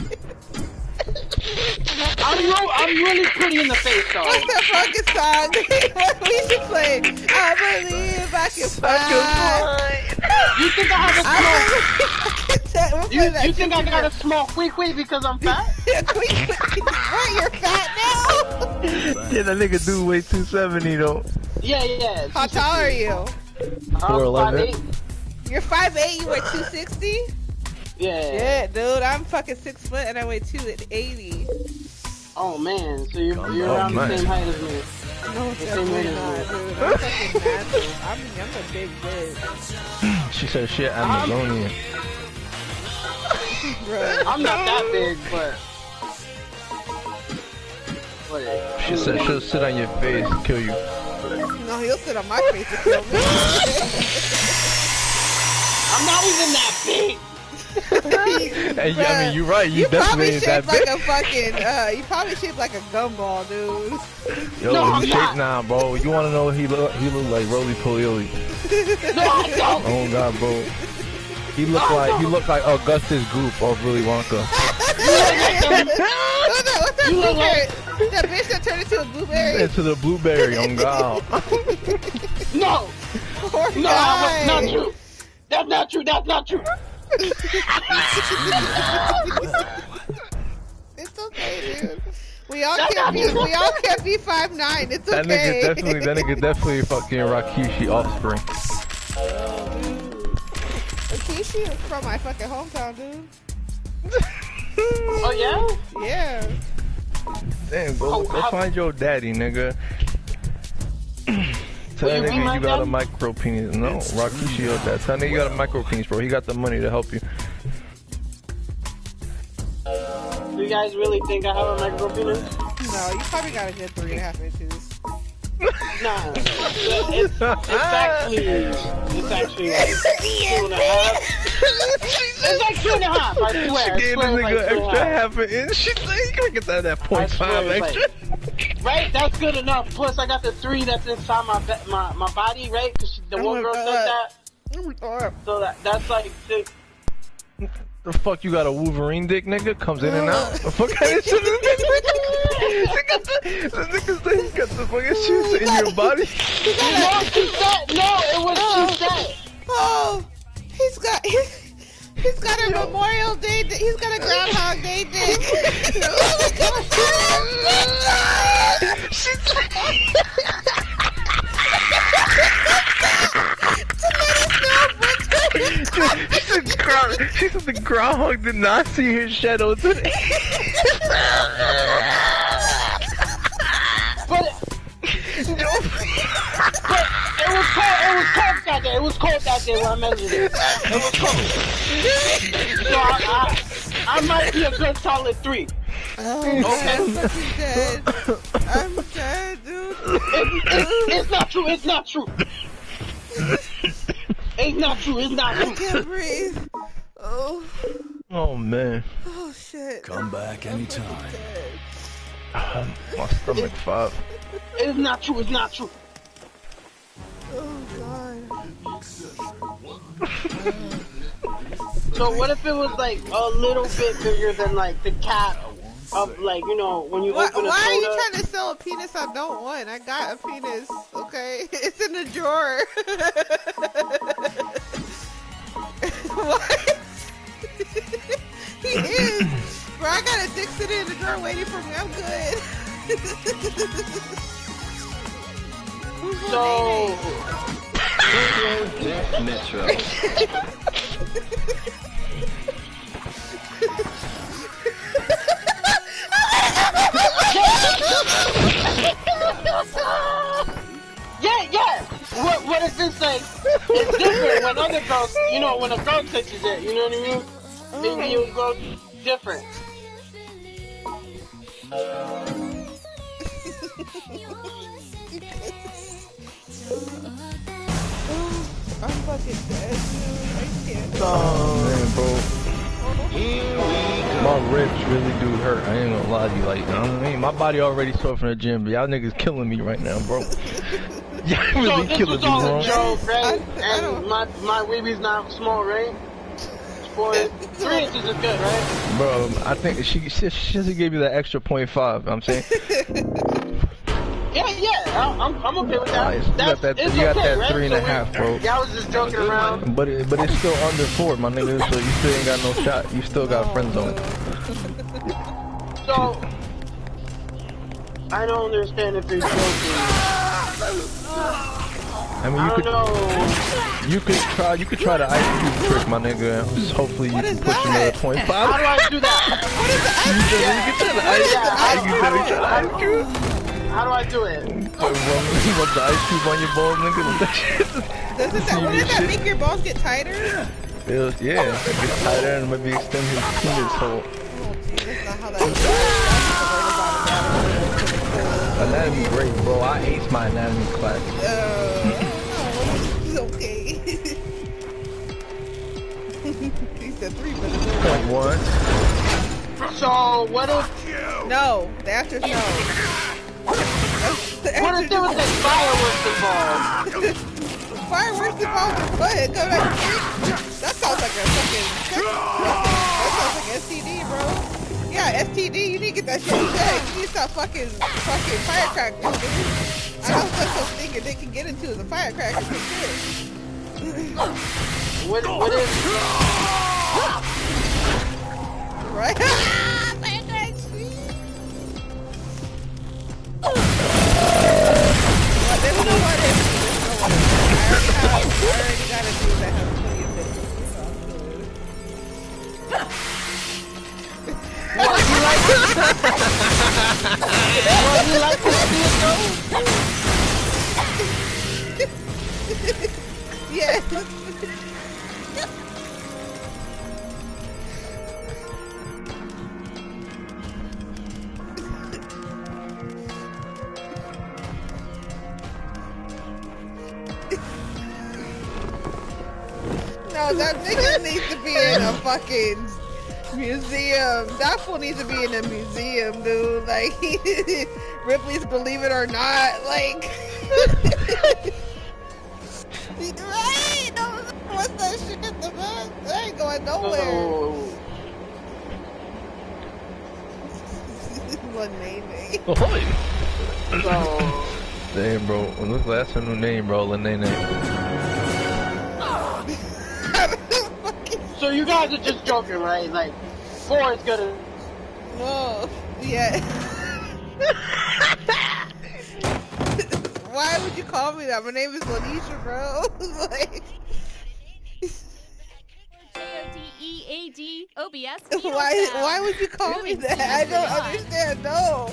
I'm real, I'm really pretty in the face though. What's that fucking song? What we should play? I believe I can fly. You think I have a I small believe I can tell- we'll you, play that you think I shit got a small quick quick because I'm fat? What, you're fat now? Yeah, that nigga do weigh two seventy though. Yeah, yeah. How tall are you? four eleven. You're five eight, you weigh two sixty? Yeah. Yeah, dude, I'm fucking six foot and I weigh two eighty. Oh man, so you're, you're Oh, around man. the same height as me. No, same definitely weight as not, me. dude. I'm fucking massive. I'm, I'm a big bitch. She said shit Amazonian. Bro. I'm not that big, but. But She said she'll sit on your face and kill you. No, he'll sit on my face and kill me. I'm not even that big. Hey, yeah, I mean, you're right. You, You definitely probably ain't that shaped like big. a fucking, uh, you probably shaped like a gumball, dude. Yo, No, he I'm shape not. now, bro. You wanna know he look? He look like Roly Poly. No, I don't. Oh god, bro. He look like he look like Augustus Goop of Willy Wonka. What's that, what's that You look blueberry? That bitch that turned into a blueberry? Into the blueberry on God. No, Poor no, guy. that's not true. That's not true. That's not true. It's okay, dude. We all That's can't not be, true. we all can't be five nine. It's That okay. nigga definitely, that nigga definitely fucking Rakishi offspring. Akishi is from my fucking hometown, dude. Oh yeah? Yeah. Damn, go, Oh, go how- find your daddy, nigga. Tell Will that you be nigga my you got a dad? micro penis. No, Rakishi owed that. Tell that nigga you got a micro penis, bro. He got the money to help you. Do you guys really think I have a micro penis? No, you probably got a good three and a half inches. Nah, it's, it's actually, it's actually like two and a half. It's like two and a half, I She swear. I gave swear the it's like nigga two and a extra half. half an inch. She's like, you can get that at I point swear five it's extra. like, right? That's good enough. Plus, I got the three that's inside my be- my, my body, right? Because the Oh one my girl God. said that. Oh my God. So that that's like six. The fuck you got a Wolverine dick, nigga? Comes in and out. The fuck kind of shit is this? He got the, the nigga said he got the fucking shoes in your body. No, she said, no, it was she said. Oh, he's got he's, he's got a Memorial Day. He's got a Groundhog Day dick. Oh my God! She's She said, ground, she said the groundhog did not see his shadow today. But, but it was cold. It was cold that day. It was cold that day when I measured it. It was cold. So I, I, I might be a good solid three. Oh, I'm fucking dead. I'm dead, dude. It's, it's, it's not true. It's not true. It's not true. It's not I true. can't breathe. Oh, Oh man, oh shit. Come back anytime. Dead. my stomach five. It's not true. It's not true. Oh God. So what if it was like a little bit bigger than like the cap of like, you know, when you Why, open a why are you soda? trying to sell a penis I don't want? I got a penis, okay? It's in the drawer. What? He is. Bro, I got a dick sitting in the drawer waiting for me. I'm good. Who's So, Metro. yeah, yeah. What, what if it's like, it's different when other girls, you know, when a girl touches it, you know what I mean? Maybe it would go different. I'm fucking dead, dude. I can't. Oh man, bro. My ribs really do hurt. I ain't gonna lie to you. Like, you know what I mean? My body already sore from the gym, but y'all niggas killing me right now, bro. Y'all So really this killing was me, all bro. a joke, right? I- I don't- And my, my weebie's not small, right? Four, three inches is good, right? Bro, I think she she, she just gave you that extra point five. I'm saying. Yeah, yeah, I- I'm, I'm okay with that. Nice. You That's, got that- it's you got okay, that right? three and a So we- half, bro. Y'all was just joking around. But it, but it's still under four, my nigga. So you still ain't got no shot. You still got friend zone. So, I don't understand if you're joking. I mean, I you don't could know. you could try you could try the ice cube trick, my nigga. and just hopefully you What can is push that? another point How do five. I do that? You said you could try the ice Yeah, how, you how, said do, you try the how, ice cube. how do I do it? Put rub, rub the ice cube on your balls, nigga. Let that shit Doesn't that, wouldn't that make your balls get tighter? feels, yeah, it gets tighter and maybe extend his penis hole. Oh, gee, that's not how that works. Anatomy great, bro. I aced my anatomy class. Uh, it's okay. He said three, but it's over. Point one. So, what if, No, the answer's no. The what answer's if there was like fireworks involved? fireworks involved in what? Go back to sleep? That sounds like a fucking. That sounds like S T D, bro. Yeah, S T D. You need to get that shit checked. You need to stop fucking fucking firecrackers, dude. I know that's something thinking they can get into is a firecracker for shit. What, what if, Right? But there's no what if. There's no what if. I already, have, I already got a dude that has plenty of business. So I'm good. what, you like it? What, you like to see it though? No, that nigga needs to be in a fucking museum. That fool needs to be in a museum, dude. Like, Ripley's Believe It or Not. Like, right? No, what's that shit? The fuck? That ain't going nowhere. Oh. LANISHA. Oh. Damn, bro. Look, that's a new name, bro. LANISHA. So you guys are just joking, right? Like, four is gonna... No, yeah. Why would you call me that? My name is LANISHA, bro. Like... Why, why would you call me that? I don't understand, no.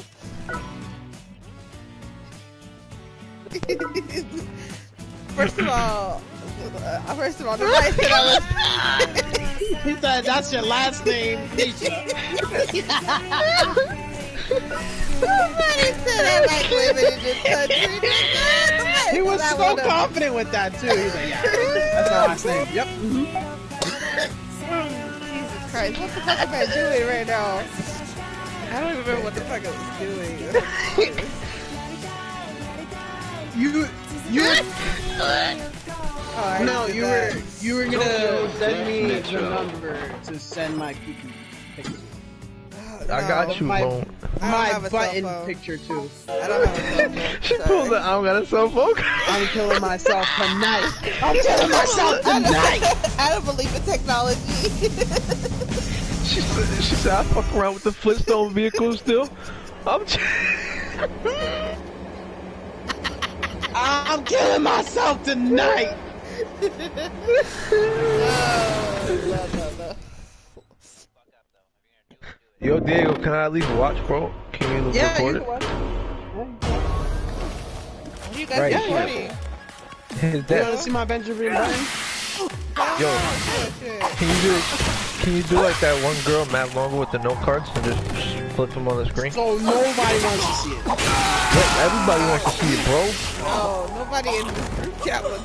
First of all, uh, first of all, nobody said I was... He said that's your last name, Nisha. Nobody said I like living in this country. Nobody He was said I so wanna- confident with that, too. He's like, yeah, that's my last name. Yep. Mm-hmm. Jesus Christ, what the fuck am I doing right now? I don't even remember what the fuck I was doing. You, you were, Oh, I no, did you that. were, you were gonna send me the Metro. number to send my cookie picture. I got you, my, bro. I don't my have a cell button phone. picture too. I don't have a cell phone. She Sorry. pulled the I don't got a cell phone. I'm killing myself tonight. I'm killing myself I don't, tonight. I don't believe in technology. She said, she said I fuck around with the Flintstone vehicles still. I'm I'm killing myself tonight. No, no, no, no. Yo, Diego, can I at least watch, bro? Can you Yeah, record you it? can watch. What are you guys Right. recording? His You dad. wanna see my Benjamin Button? Yo, Oh, shit. can you do can you do like that one girl, Matt Longo, with the note cards and just flip them on the screen? So nobody wants to see it. Yeah, everybody wants to see it, bro. No, nobody in this group chat would.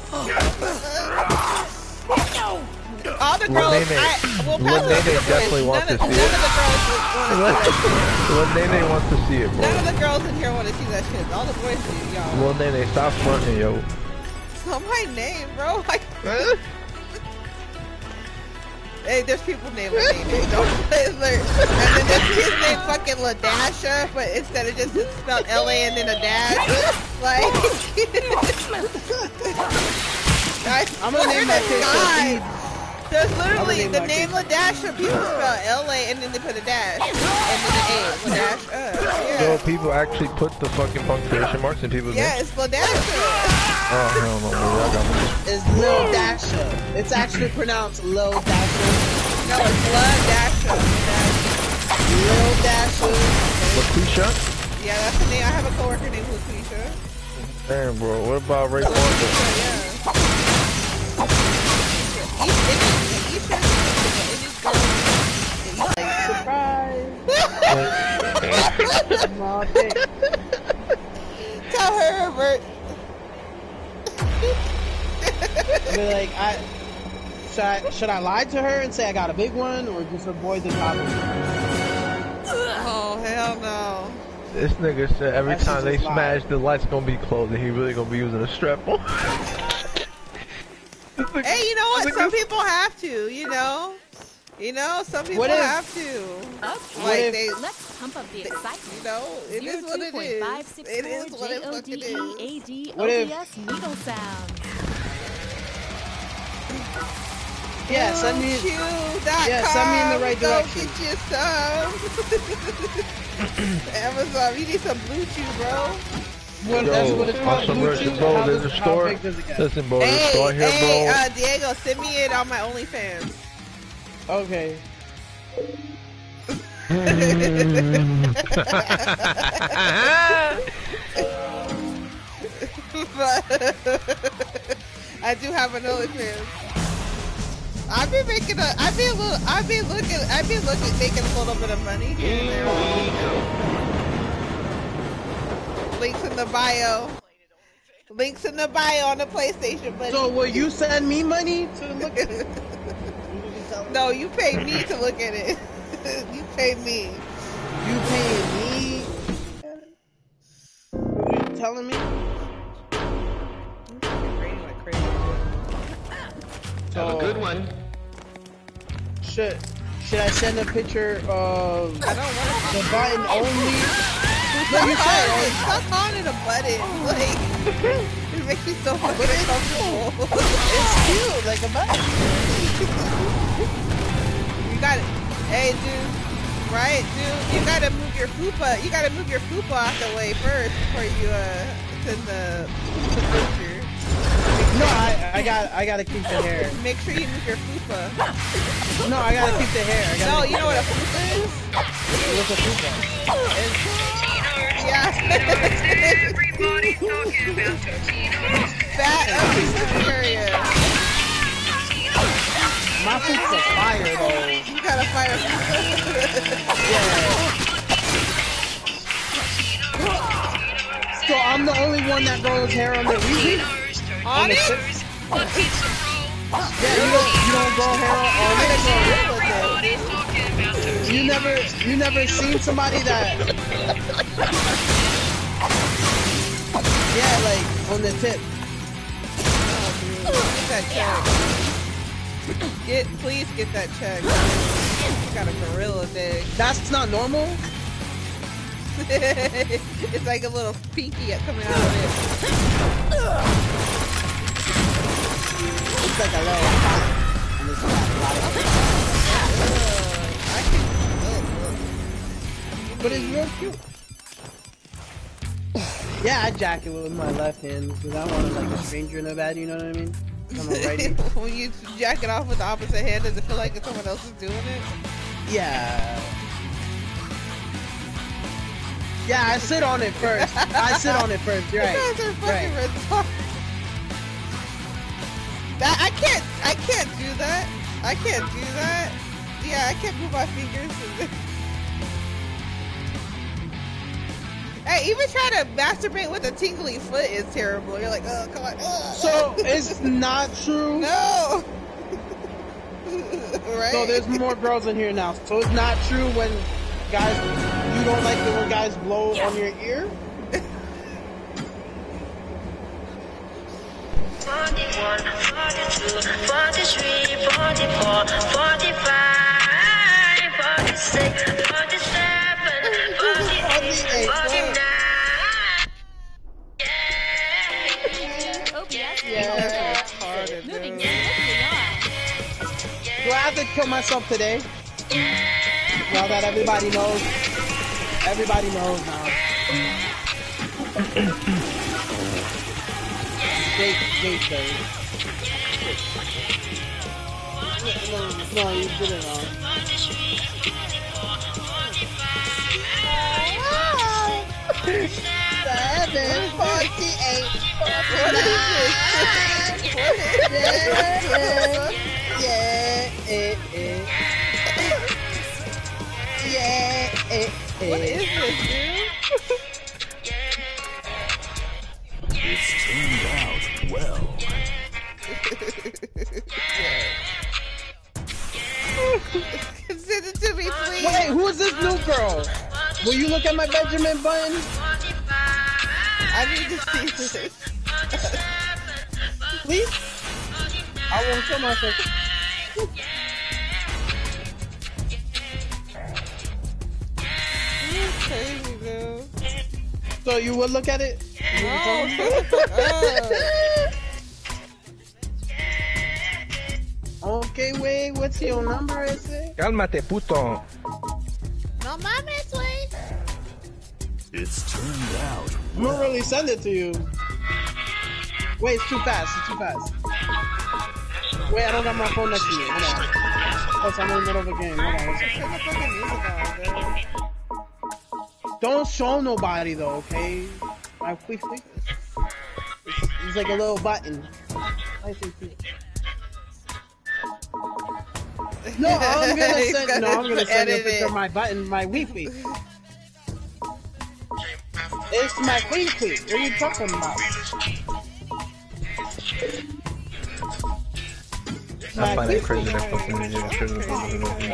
All the girls, LANISHA. I, well, LANISHA probably the boys, definitely wants none to of, see none it. of the girls would want to see that shit. Well, Nene wants to see it, bro. None of the girls in here want to see that shit. All the boys do, y'all. Well, Nene, stop fronting, yo. It's not my name, bro. Like, hey, there's people named LANISHA. Don't play alert. And then there's his name fucking LaDasha, but instead of just it's spelled L A and then a dash. Like, I I'm gonna name my swear to kid God, Khalid. there's literally name the my name LaDasha. People spell L A and then they put a dash and then an A. LaDasha. Yeah. So people actually put the fucking punctuation marks in people's Yeah, names? it's LaDasha. Oh, hell no, bro. I got me. It's Lil Dasha. It's actually pronounced Lil Dasha. No, it's LaDasha. Lil Dasha. Lakeisha? Yeah, that's the name. I have a coworker named Lakeisha. Damn, bro. What about Ray Fonda? Yeah. Surprise. Small dick. Tell her, Herbert. Be like, I should, I should I lie to her and say I got a big one, or just avoid the topic? Oh, hell no. This nigga said every That time they shit's a lie. smash, the light's gonna be closed and he really gonna be using a strap on. Hey, you know what? Some people have to, you know? You know, some people What if- have to. Okay, Like, if- they, let's pump up the you excitement. know, it is what it is. It is what it fucking is. What if- Needle sounds. Yeah, send me. Blue Chew dot yeah, send me in the right com. direction. Go get you some. Amazon, you need some Blue Chew, bro. What, that's Yo, what it's on called. some Blue merch, Chew? bro, How there's a does- how store. big does it get? Listen, bro, there's a Hey, store here, hey, bro. uh, Diego, send me it on my OnlyFans. Okay. I do have an OnlyFans. I've been making a, I've been a little, I've been looking, I've been looking, making a little bit of money here and there. Links in the bio. Links in the bio on the PlayStation, buddy. So will you send me money to look at it? No, you pay me to look at it. You pay me. You pay me? What are you telling me? Have a good one. Should should I send a picture of I don't want the button only? No, you said it. Stop calling it a button. Like, it makes me so fucking uncomfortable. It's cute, like a button. You got it. Hey, dude. Right, dude. You gotta move your poopa. You gotta move your poopa out the way first before you uh send the, the picture. No, I I got I gotta keep the hair. Make sure you move your poopa. No, I gotta keep the hair. I gotta No, keep you know the what a poopa is? What's a poopa? Yeah. Everybody's talking about Totino's. Fat ugly superior. My foot's a fire though. You got a fire poopa. Yeah. So I'm the only one that grows hair on the weed. On it? Yeah, you don't you don't grow hair on it. You never you never seen somebody that yeah, like on the tip. Get that check. Get, please get that check. You got a gorilla dick. That's not normal. It's like a little pinky coming out of it. It's like a little pop. And it's got a lot of I can, but it's real cute. Yeah, I jack it with my left hand because I want to like a stranger in a bed, you know what I mean? I'm a righty. When you jack it off with the opposite hand, does it feel like it's someone else is doing it? Yeah. Yeah, I sit on it first. I sit on it first. You're right. You guys are fucking Right. retarded. That I can't. I can't do that. I can't do that. Yeah, I can't move my fingers. Hey, even trying to masturbate with a tingly foot is terrible. You're like, oh, come on. Ugh. So it's not true. No. Right? So there's more girls in here now. So it's not true when guys, you don't like it when guys blow on your ear? forty-one, forty-two, forty-three, forty-four, forty-five, forty-six, forty-seven, forty-eight, forty-nine. O P S Yeah, it's harder, moving dude. swiftly on. Do I have to kill myself today? Now that everybody knows. Everybody knows now. Jake, Jake says. No, no, you did it wrong. Seven, forty-eight, forty-nine. Yeah, eh, eh. Yeah, eh, eh. What is this, dude? It's turned out well. Send it to me, please. Wait, who is this new girl? Will you look at my Benjamin button? I need to see this. Please? I won't kill myself. You're crazy, dude. So you would look at it? No, shut the fuck up. Okay, wait, what's your number, is it? Cálmate, puto. No mames, güey. It's turned out I'm gonna really send it to you. Wait, it's too fast, it's too fast. Wait, I don't got my phone next to me. Hold on. Plus, I'm in the middle of a game. Hold on. One second. Turn the fucking music on, dude. Don't show nobody though, okay? I quick, quick. It's, it's like a little button. I think he... No, I'm gonna He's send. gonna No, I'm gonna send you a edit picture it. of my button, my Wi-Fi. It's my Wi-Fi. What are you talking about? I find it crazy that fucking video triggers fucking open.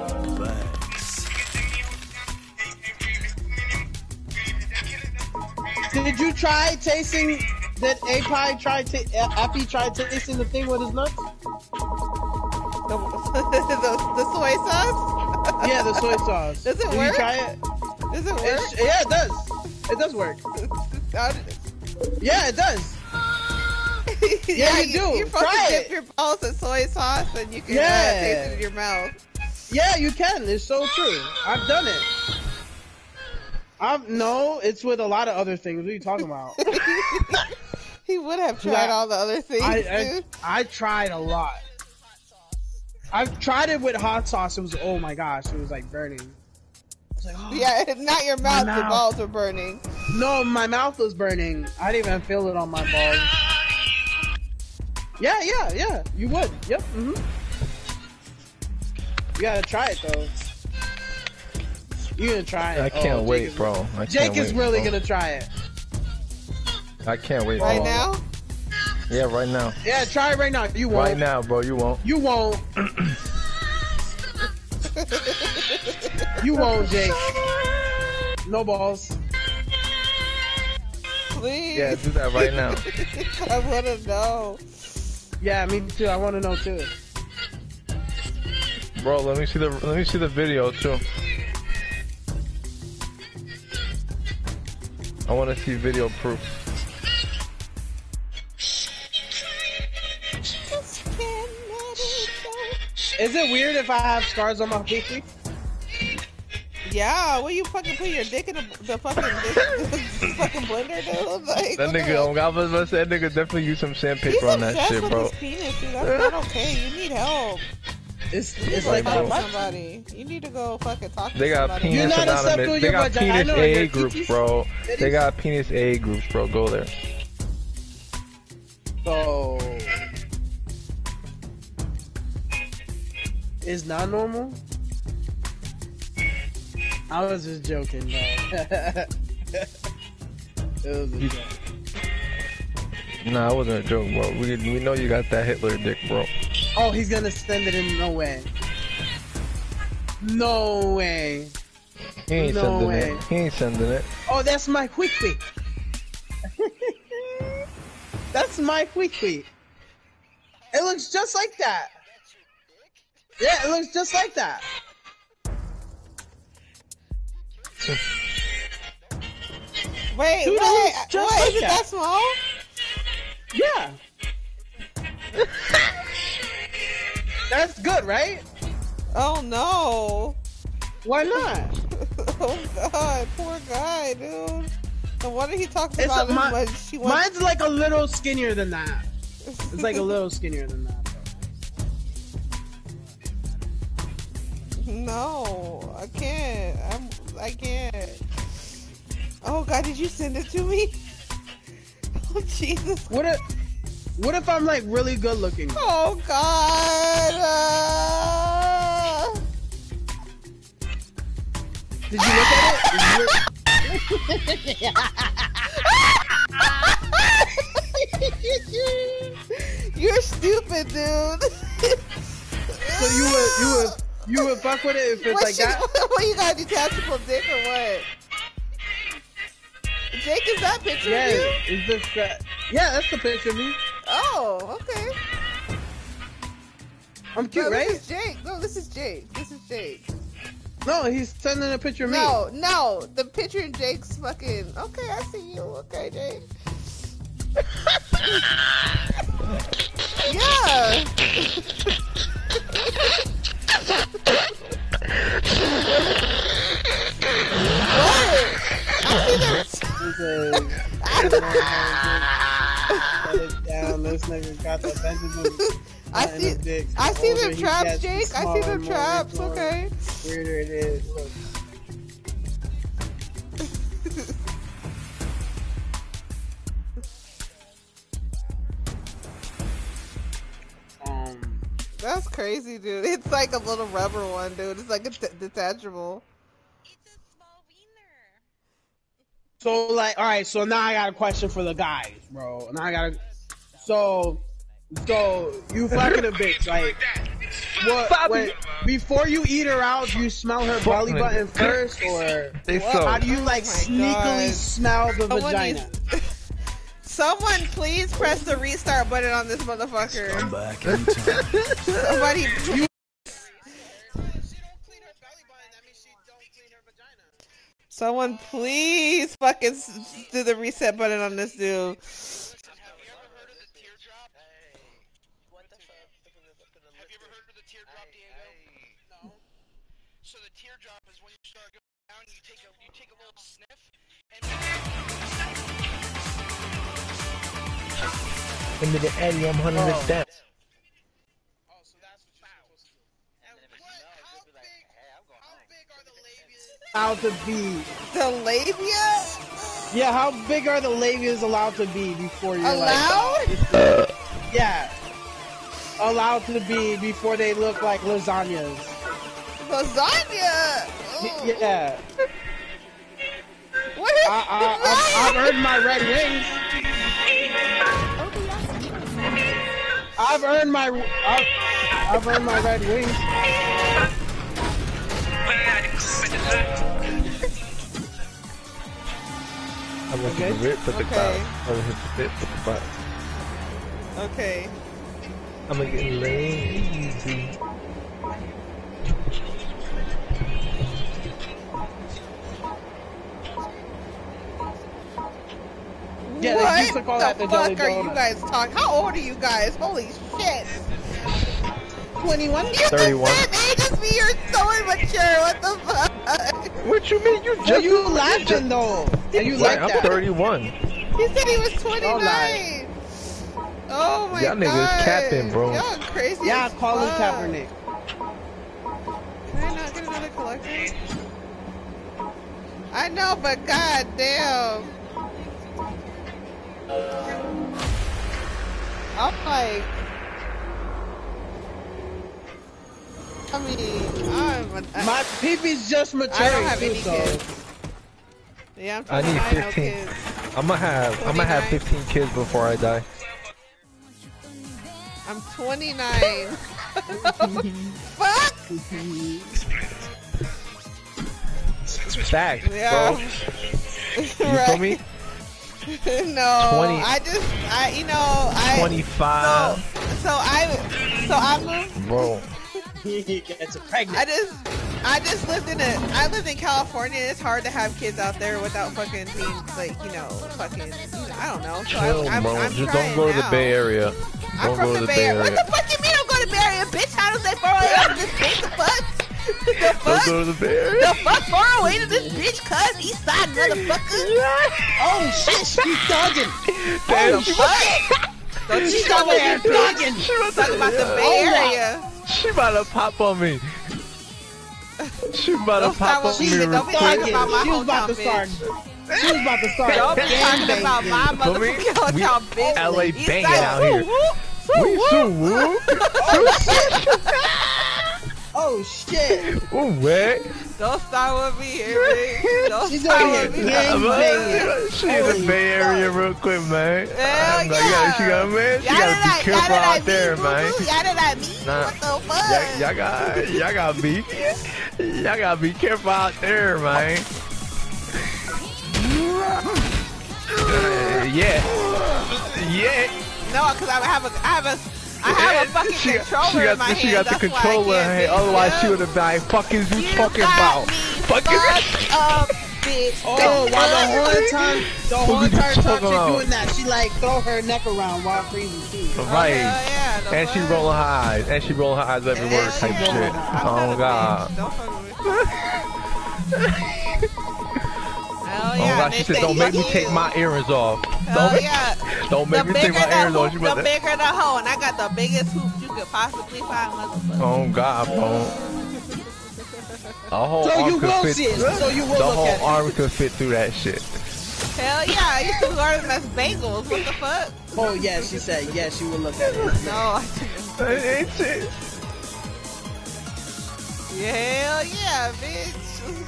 Did you try tasting? Did A-Pie try to? Appy try tasting the thing with his nuts? The, the, the soy sauce? Yeah, the soy sauce. Does it Did work? you try it? Does it work? It's, yeah, it does. It does work. Yeah, it does. Yeah, you do. You're supposed Try to dip it. your balls in soy sauce and you can Yeah. uh, taste it in your mouth. Yeah, you can. It's so true. I've done it. I've no. It's with a lot of other things. What are you talking about? He would have tried I- all the other things, I, dude. I I tried a lot. I've tried it with hot sauce. It was oh my gosh, it was like burning. I was like, oh. Yeah, not your mouth, your mouth. balls were burning. No, my mouth was burning. I didn't even feel it on my balls. Yeah, yeah, yeah. You would. Yep. Mhm. You gotta try it though. You gonna try it? I can't Oh, wait, Jake is- bro. I Jake can't is wait, really bro. gonna try it. I can't wait. Right bro. now? Yeah, right now. Yeah, try it right now. You won't. Right now, bro. You won't. You won't. You won't, Jake. No balls. Please. Yeah, do that right now. I wanna know. Yeah, me too. I want to know too. Bro, let me see the let me see the video too. I want to see video proof. Is it weird if I have scars on my feet? Yeah, will you fucking put your dick in the, the fucking the fucking blender, dude? Like, That what the nigga, hell? oh, I was about to say, that nigga definitely used some He's sandpaper on that obsessed shit, with bro. his penis, dude. That's not okay. You need help. It's You need it's to like go my talk to butt. somebody. You need to go fucking talk to They got somebody. You're penis not acceptable anonymous. They your got vagina penis or A your groups, titties. bro. Titties. They got penis A groups, bro. Go there. So is not normal. I was just joking, though. It was a joke. Nah, it wasn't a joke, bro. We we know you got that Hitler dick, bro. Oh, he's gonna send it in. No way. No way. He ain't No sending way. it. He ain't sending it. Oh, that's my quick-quick. That's my quick-quick. It looks just like that. Yeah, it looks just like that. Wait, Dude, it wait, looks just what? like Is it that. that small? Yeah. That's good, right? Oh no. Why not? Oh god, poor guy, dude. No wonder he talks It's about a, it mi- when she wants. mine's like a little skinnier than that. It's like a little skinnier than that. No, I can't. I'm. I can't. Oh god, did you send it to me? Oh Jesus. What if, what if I'm like really good looking? Oh god. Uh... Did you look at it? Did you look- You're stupid, dude. So you would, you would, you would fuck with it if it's What like she- that? What, you got a detachable dick or what? Jake, is that picture Yeah, of you? is this that? Yeah, that's the picture of me. Oh, okay. I'm cute, no, right? This is Jake. No, this is Jake. This is Jake. No, he's sending a picture of me. No, no, the picture of Jake's fucking. Okay, I see you. Okay, Jake. Yeah. What? I see them. Shut it down. This nigga got the Benjamin. I see. I see them traps, Jake. I see them traps. Okay. Weirder it is. Look. That's crazy, dude. It's like a little rubber one, dude. It's like a t detachable. It's a small wiener. So like, all right. So now I got a question for the guys, bro. Now I got a. So, so you fucking a bitch, like what? When, before you eat her out, do you smell her belly button first, or They what? so. How do you like Oh my sneakily God. smell the Someone vagina? needs- Someone please press the restart button on this motherfucker. Come back in time. Somebody. You- Someone please fucking s- do the reset button on this dude. So the teardrop is when you start going down, you take a you take a little sniff, and Into the Eddie, I'm hunting Oh. it down. Oh, so that's what you're supposed to do. And what? How big? How big are the labias allowed to be? The labia? Yeah, how big are the labias allowed to be before you're Allowed? like? Yeah, allowed to be before they look like lasagnas. Lasagna? Y- Yeah, What is I, I, I've, I've earned my red wings. I've earned my I've, I've earned my red wings. I'm gonna Okay. hit the rip for the Okay. crowd. I'm gonna hit the rip for the crowd. Okay. I'm gonna get lazy. Yeah, they used to What call the that the fuck Jelly are you Donut. guys talking? How old are you guys? Holy shit! twenty-one. You just thirty-one. said ages me. You're so immature. What the fuck? What you mean? You Are just you laughing though? Are you Right, like I'm that? thirty-one. He said he was twenty-nine. Oh my Y'all god. niggas capping, bro. Y'all crazy. Yeah, as call him fuck. Kaepernick. Can I not get another collector? I know, but god damn. I'm like, I mean, I'm, I, My peepee's just maturing I don't have too, any so. kids. Yeah, I'm I need twenty-nine, no fifteen. kids. I'm gonna have I'm gonna have twenty-nine. fifteen kids before I die. I'm twenty-nine. Fuck! Facts, Yeah. bro. You feel Right. me? No, twenty I just, I, you know, I. twenty-five. So, so I, so I moved. Bro. He gets pregnant. I just, I just lived in a, I lived in California. It's hard to have kids out there without fucking being like, you know, fucking, you know, I don't know. So Chill, I, I'm, bro. I'm Just trying don't go to the now. Bay Area. I'm Don't from go the to the Bay Bay Area. Area. What the fuck you mean don't go to the Bay Area, bitch? How does that far away from this bitch? The fuck? The Don't fuck? go to the Bay Area. The fuck far away to this bitch, cuz? East side, motherfucker. Oh shit, she's thugging. Damn, the she fuck? Don't you She's come over there here thugging. talk about the Bay Oh, wow. Area. She about to pop on me. She about Don't to pop start on with me me. real Don't be quick. talking about my She was about hometown, to start. bitch. She was about to start. Don't be gang talking about banging. my Feel me? motherfucking We hometown, bitch. L A East banging side, out woo, here. woo, We woo, so woo. woo. Oh shit. Ooh, wet. Don't start with me here, bitch. Don't She's start over with here me. gang banging. She in the Holy Bay Area fuck. real quick, man. Hell I'm like, yeah. She got, man. She Y'all gotta did be that- careful y'all did out that there, me, man. boo-boo. Y'all did that me. Nah. What the fuck? Y'all, y'all got, y'all gotta be, y'all gotta be careful out there, man. Uh, yeah, yeah. No, because I have a, I have a, I have a fucking she, controller she got, in my she hand. got the That's why I controller in her can't hand. be- Otherwise, she Yep. would have died. Fuck is you, You talking got about? me Fuck fucked up, bitch. Oh, while the whole time, the whole What you entire time talking she's about? doing that, she like throw her neck around while freezing too. Right. Oh, hell yeah, the And she fuck? rolling her eyes. And she rolling her eyes everywhere Hell type yeah. shit. I'm Oh, not a God. bitch. Don't fuck with me. Hell Oh, yeah. God. They She said, say don't make me you. take my earrings off. Hell Don't make, yeah. don't make the me take bigger my the earrings off. hoop, She the about to- bigger the hoe, and I got the biggest hoop you could possibly find, motherfucker. Oh, God, bro. A whole So arm you could will fit, see it. So you will the look whole at it. arm could fit through that shit. Hell yeah, I used to learn them as bagels. What the fuck? Oh yeah, she said yes. She will look at it. No, I didn't. Ain't shit. Hell yeah, bitch.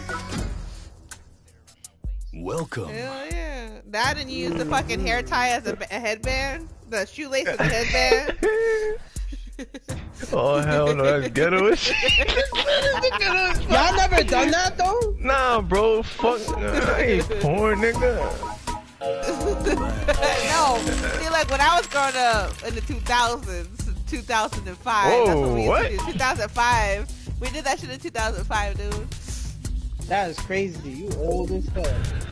Welcome. Hell yeah. That and you use the fucking hair tie as a, a headband? The shoelace as a headband? Oh hell no, that's ghetto as shit. Y'all never done that though? Nah, bro, fuck. I ain't porn, nigga. No, see, like when I was growing up in the two thousands, two thousand five. Whoa, that's what we used what? to do. two thousand five. We did that shit in two thousand five, dude. That is crazy. You old as fuck.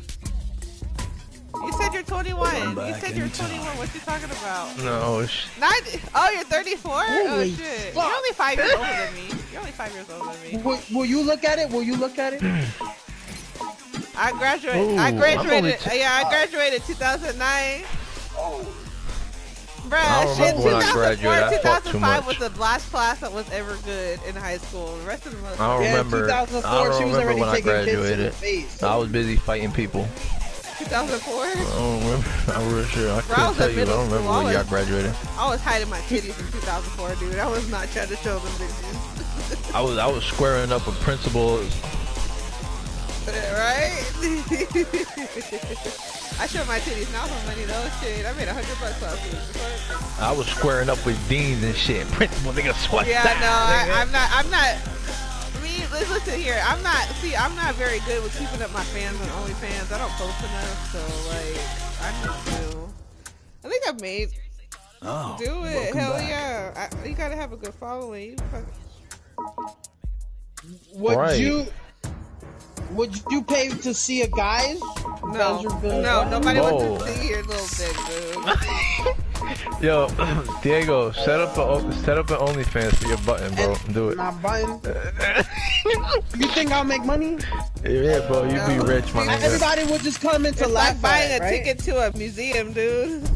You said you're twenty-one. Back You said you're in time. twenty-one. What you talking about? No, sh Not, oh, you're thirty-four? Oh, Holy shit. fuck. You're only five years older than me. You're only five years older than me. Will, will you look at it? Will you look at it? I graduated. Ooh, I I'm graduated. only t- yeah, I graduated two thousand nine. Bruh, I don't shit, remember when I graduated. I two fought too thousand five much. was the last class that was ever good in high school. The rest of them I was. don't Yeah, remember. two thousand four, I don't she was remember already when I taking kids to the graduated. face. I was busy fighting people. two thousand four? I don't remember. I'm real sure. I Bro, I couldn't was tell in you. I middle don't remember school. when I y'all was- graduated. I was hiding my titties in two thousand four, dude. I was not trying to show them bitches. I was I was squaring up with principals. Right? I showed my titties now for money though. Shit, I made a hundred bucks last week. Fuck. I was squaring up with deans and shit. Principal nigga sweat Yeah, that, no, I, nigga. I'm not. I'm not. Me, let's listen here. I'm not. See, I'm not very good with keeping up my fans on OnlyFans. I don't post enough, so like, I need to. I think I've made. Oh, Do it. welcome Hell back. yeah. I, you gotta have a good following. You fuck- Would Right. you? Would you pay to see a guy's? No, pleasure-filled no, life? nobody Whoa. wants to see your little dick, dude. Yo, Diego, set up a set up an OnlyFans for your button, bro. Do it. Not buying. You think I'll make money? Yeah, bro, you be No. rich, my nigga. Everybody would just come in to It's laugh like buying at, a right? ticket to a museum, dude.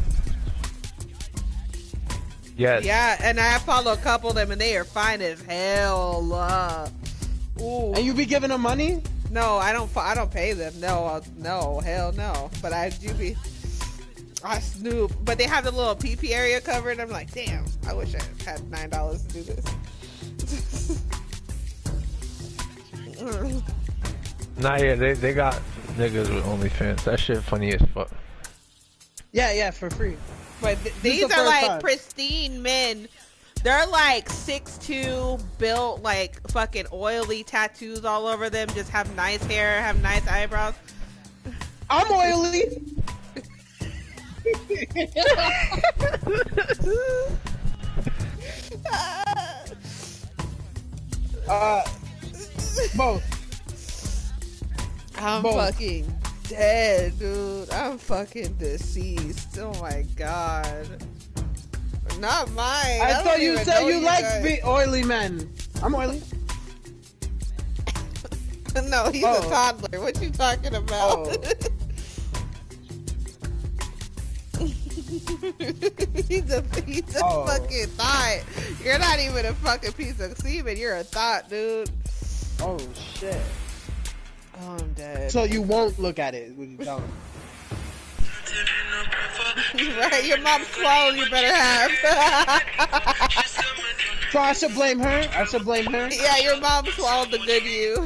Yes. Yeah, and I follow a couple of them, and they are fine as hell. Uh, ooh. And you be giving them money? No, I don't. I don't pay them. No, uh, no, hell no. But I do be. I snoop, but they have the little pee pee area covered. I'm like, damn. I wish I had nine dollars to do this. Nah, yeah, they they got niggas with OnlyFans. That shit funny as fuck. Yeah, yeah, for free. But th- This these is the are first like time. pristine men. They're like six two, built like fucking oily tattoos all over them. Just have nice hair, have nice eyebrows. I'm oily. uh, both. I'm Both. fucking dead, dude. I'm fucking deceased. Oh my god. Not mine. I, don't thought you even said know you liked guys. be oily men. I'm oily. No, he's Oh. a toddler. What you talking about? Oh. he's a he's a Oh. fucking thought. You're not even a fucking piece of semen. You're a thought, dude. Oh shit. Oh, I'm dead. So you won't look at it when you tell me. Right, your mom swallowed. You better have. So I should blame her? I should blame her? Yeah, your mom swallowed the good you.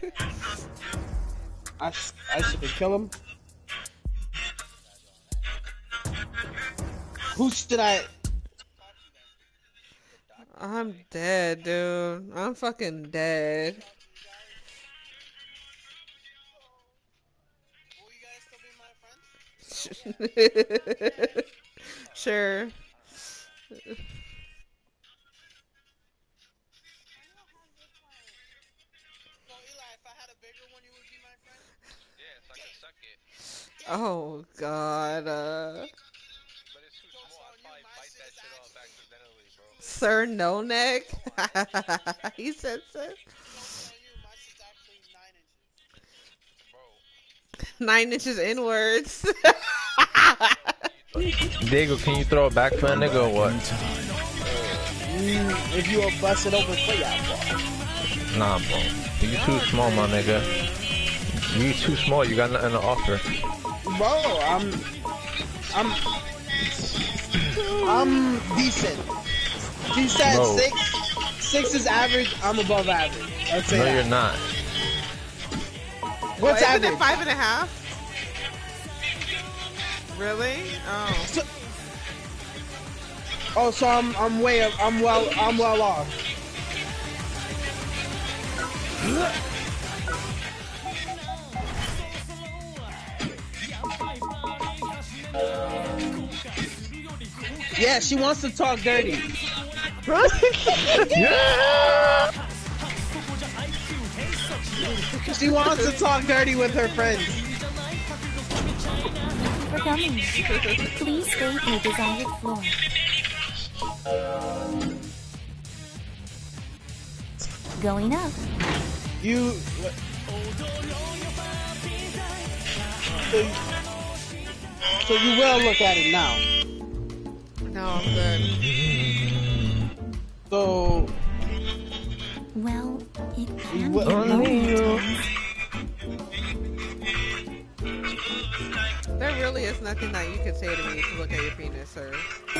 I, sh I should kill him? Who should I... I'm dead, dude. I'm fucking dead. Sure. Oh god. Uh... Sir No Neck. He said so. Nine inches inwards. Diego, can you throw it back for a nigga or what? Mm, if you will bust it open for y'all, bro. Nah, bro. You too small, my nigga. You too small. You got nothing to offer. Bro, I'm... I'm... I'm decent. He said Bro. six. Six is average. I'm above average. I'd say No, that. you're not. Well, What's isn't average? it five and a half? Really? Oh. So, oh, so I'm I'm way up. I'm well I'm well off. Yeah, she wants to talk dirty. Yeah. She wants to talk dirty with her friends. For coming. Please stay on the desired floor. Going up. You. So, so you will look at it now. No, I'm good. So. Well, it can Well, be only you. There really is nothing that you could say to me to look at your penis, sir.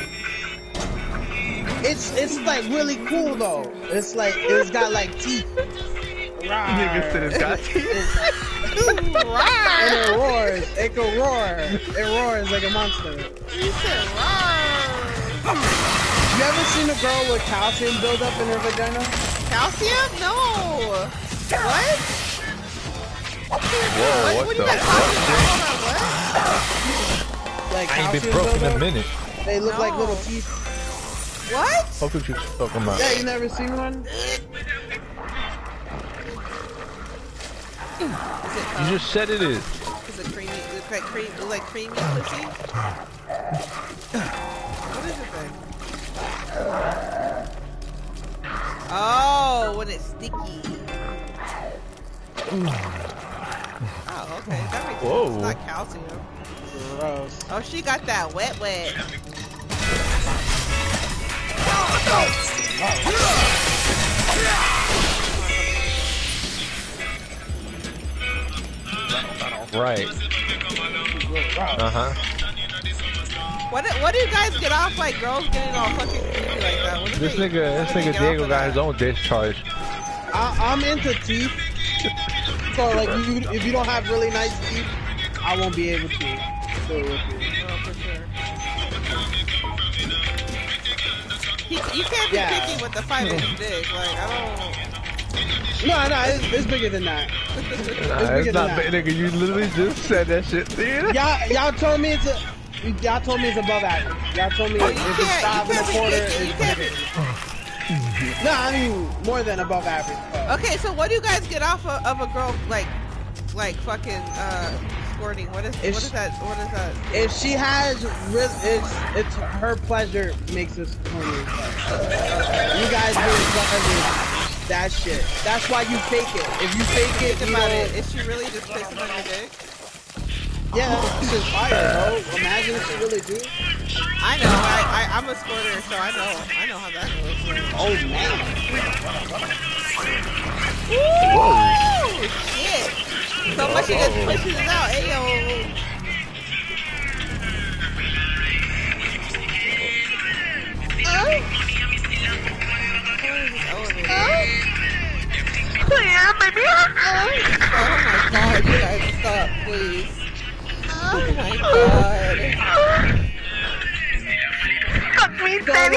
It's it's like really cool though. It's like it's got like teeth. Nigga said it's got teeth. And it roars. It can roar. It roars like a monster. You said wow. You ever seen a girl with calcium build up in her vagina? Calcium? No. What? Whoa, What, what what are the you guys fuck? talking about? Hold on, Like I ain't been calcium broke in a buildup? minute. They look like No. little teeth. what? What? Fuck what you talking about? Yeah, you never seen one? Is it, You just said it is. is it creamy? Is it like cream? Is it like creamy pussy? What is it then? Oh, when it's sticky. Oh, okay. That makes Whoa. sense. It's not calcium. Gross. Oh, she got that wet wet. Right. Uh huh. What do- what do you guys get off like girls getting all fucking creepy like that? What do This they, nigga, what this do they nigga get Diego off got of his own discharge. I, I'm into teeth. So like, you, if you don't have really nice teeth, I won't be able to do it with you. that? Oh, for sure. He, you can't be Yeah. picky with the five inch dick. Like I don't. No, no, it's, it's bigger than that. Nah, bigger it's than not that. big, nigga. You literally just said that shit. Dude. Y'all, y'all told me it's a, y'all told me it's above average. Y'all told me Oh, if you it's can't. five You and a can't be quarter, picky. You it's can't bigger. be. No, I mean more than above average. But Okay, so what do you guys get off of, of a girl like, like fucking uh squirting? What is If what she- is that? What is that? if she has, real, it's it's her pleasure makes us horny. You guys really pleasure that shit. That's why you fake it. If you fake it, Think you about know, it. Is she really just pissing on your dick? yeah, this is fire, bro. Imagine if she really do. I know. I, I I'm a squirter, so I know. I know how that goes. Oh man. Woo! Shit! So much she just pushes it out. Ayo. Yeah, baby. Oh my god, you guys stop, please. Oh my god. Fuck me, So baby.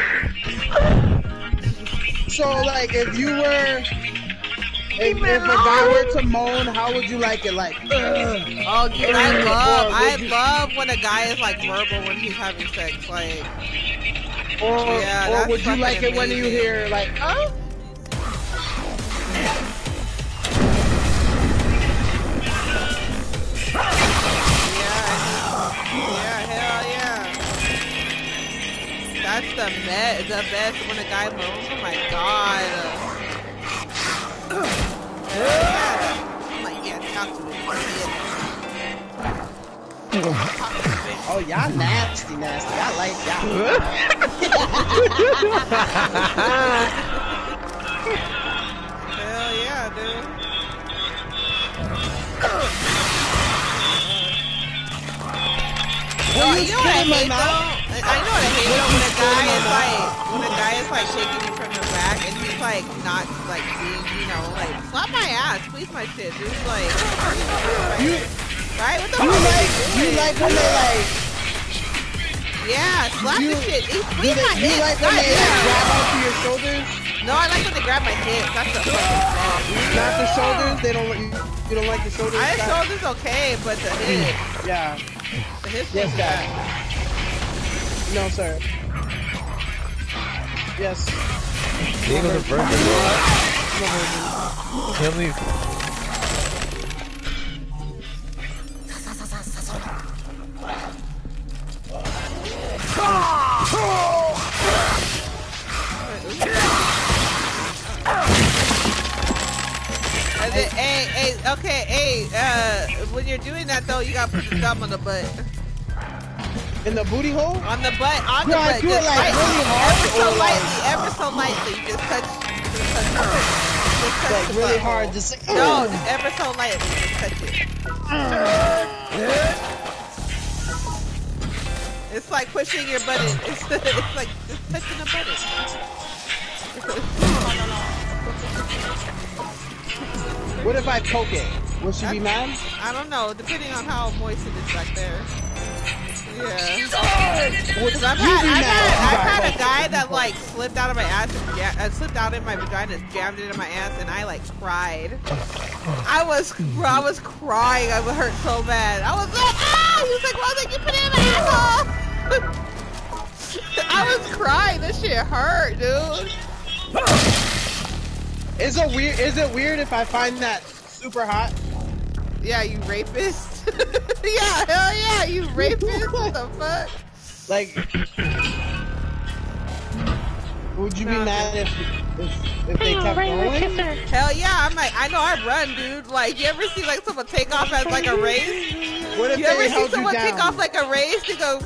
like, so like, if you were, if, if a guy were to moan, how would you like it? Like, ugh. Oh, dude, I love, Or I would you- love when a guy is like verbal when he's having sex. Like, or Yeah, or that's would you fucking like it when you amazing. hear like, oh? yeah, hell yeah. That's the me- the best when a guy moans. Oh my god. Hell yeah. I'm like, yeah, talk to me. Yeah. Oh, y'all nasty, nasty. I like y'all. Hell yeah, dude. Well, Oh, you you know what I scream hate like though? I I know what I hate though when a guy is like when a guy is like shaking you from the back and he's like like not like being, you know, like slap my ass, please my shit, dude. Like, you, right? What the you fuck like, are you like when they like, yeah, slap you, the shit. Squeeze you, my you hips. like when God, they yeah. like grab onto your shoulders? No, I like when they grab my hips. That's the fucking wrong. Not the shoulders. They don't. You, you don't like the shoulders. I shoulders okay, but the hips. Yeah. The hips. Yes, guys. No, sir. Yes. Diego's a virgin, bro. He'll leave. And then, hey, hey, okay, hey, uh, when you're doing that though, you gotta put the thumb on the butt. In the booty hole? On the butt, on the yeah, butt. Do just it like lightly, really hard ever so or lightly, like, ever so lightly. Just touch, just touch the butt. Just touch like the really butt. hard. Just like, no, just ever so lightly. Just touch it. It's like pushing your button. It's, it's like just touching a button. What if I poke it? Will she be mad? I don't know, depending on how moist it is back there. Yeah. Because I've had, I've had, I've had a guy that like slipped out of my ass and ja uh, slipped out in my vagina and jammed it in my ass, and I like cried. I was, I was crying. I was hurt so bad. I was like, ah! He was like, well, like you put it in my asshole. I was crying. This shit hurt, dude. Is it weird? Is it weird if I find that super hot? Yeah, you rapist. Yeah, hell yeah, you rapist. What the fuck? Like, would you be mad if if, if they kept going? Hell yeah, I'm like, I know I run, dude. Like, you ever see like someone take off as like a race? What if you they ever see held someone you take down? off like a race to go?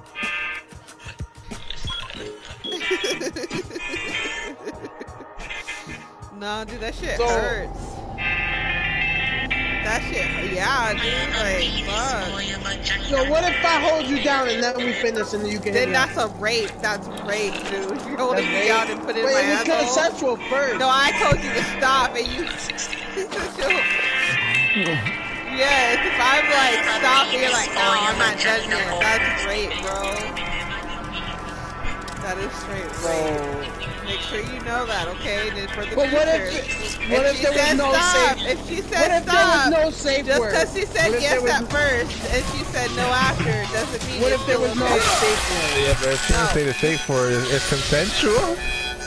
No, dude, that shit So- hurts. That shit, yeah, dude, like, fuck. So what if I hold you down and then we finish and then you can hit Then me that's up? a rape. That's rape, dude. If you're holding That's me rape? down and put it in Wait, my it was asshole. consensual first. No, I told you to stop, and you. Yes, if I'm like stop, and you're like, no, I'm not done yet. That's rape, bro. That is straight rape. Make sure you know that, okay? And then for the But what future, if, what if she there was said no stop, safe? if she What said if stop, there was no safe just word? because she said What if yes there was- at first and she said no after doesn't mean. What it's if there still was no okay. safe word? Yeah, but if she didn't say the safe word, it's, it's consensual.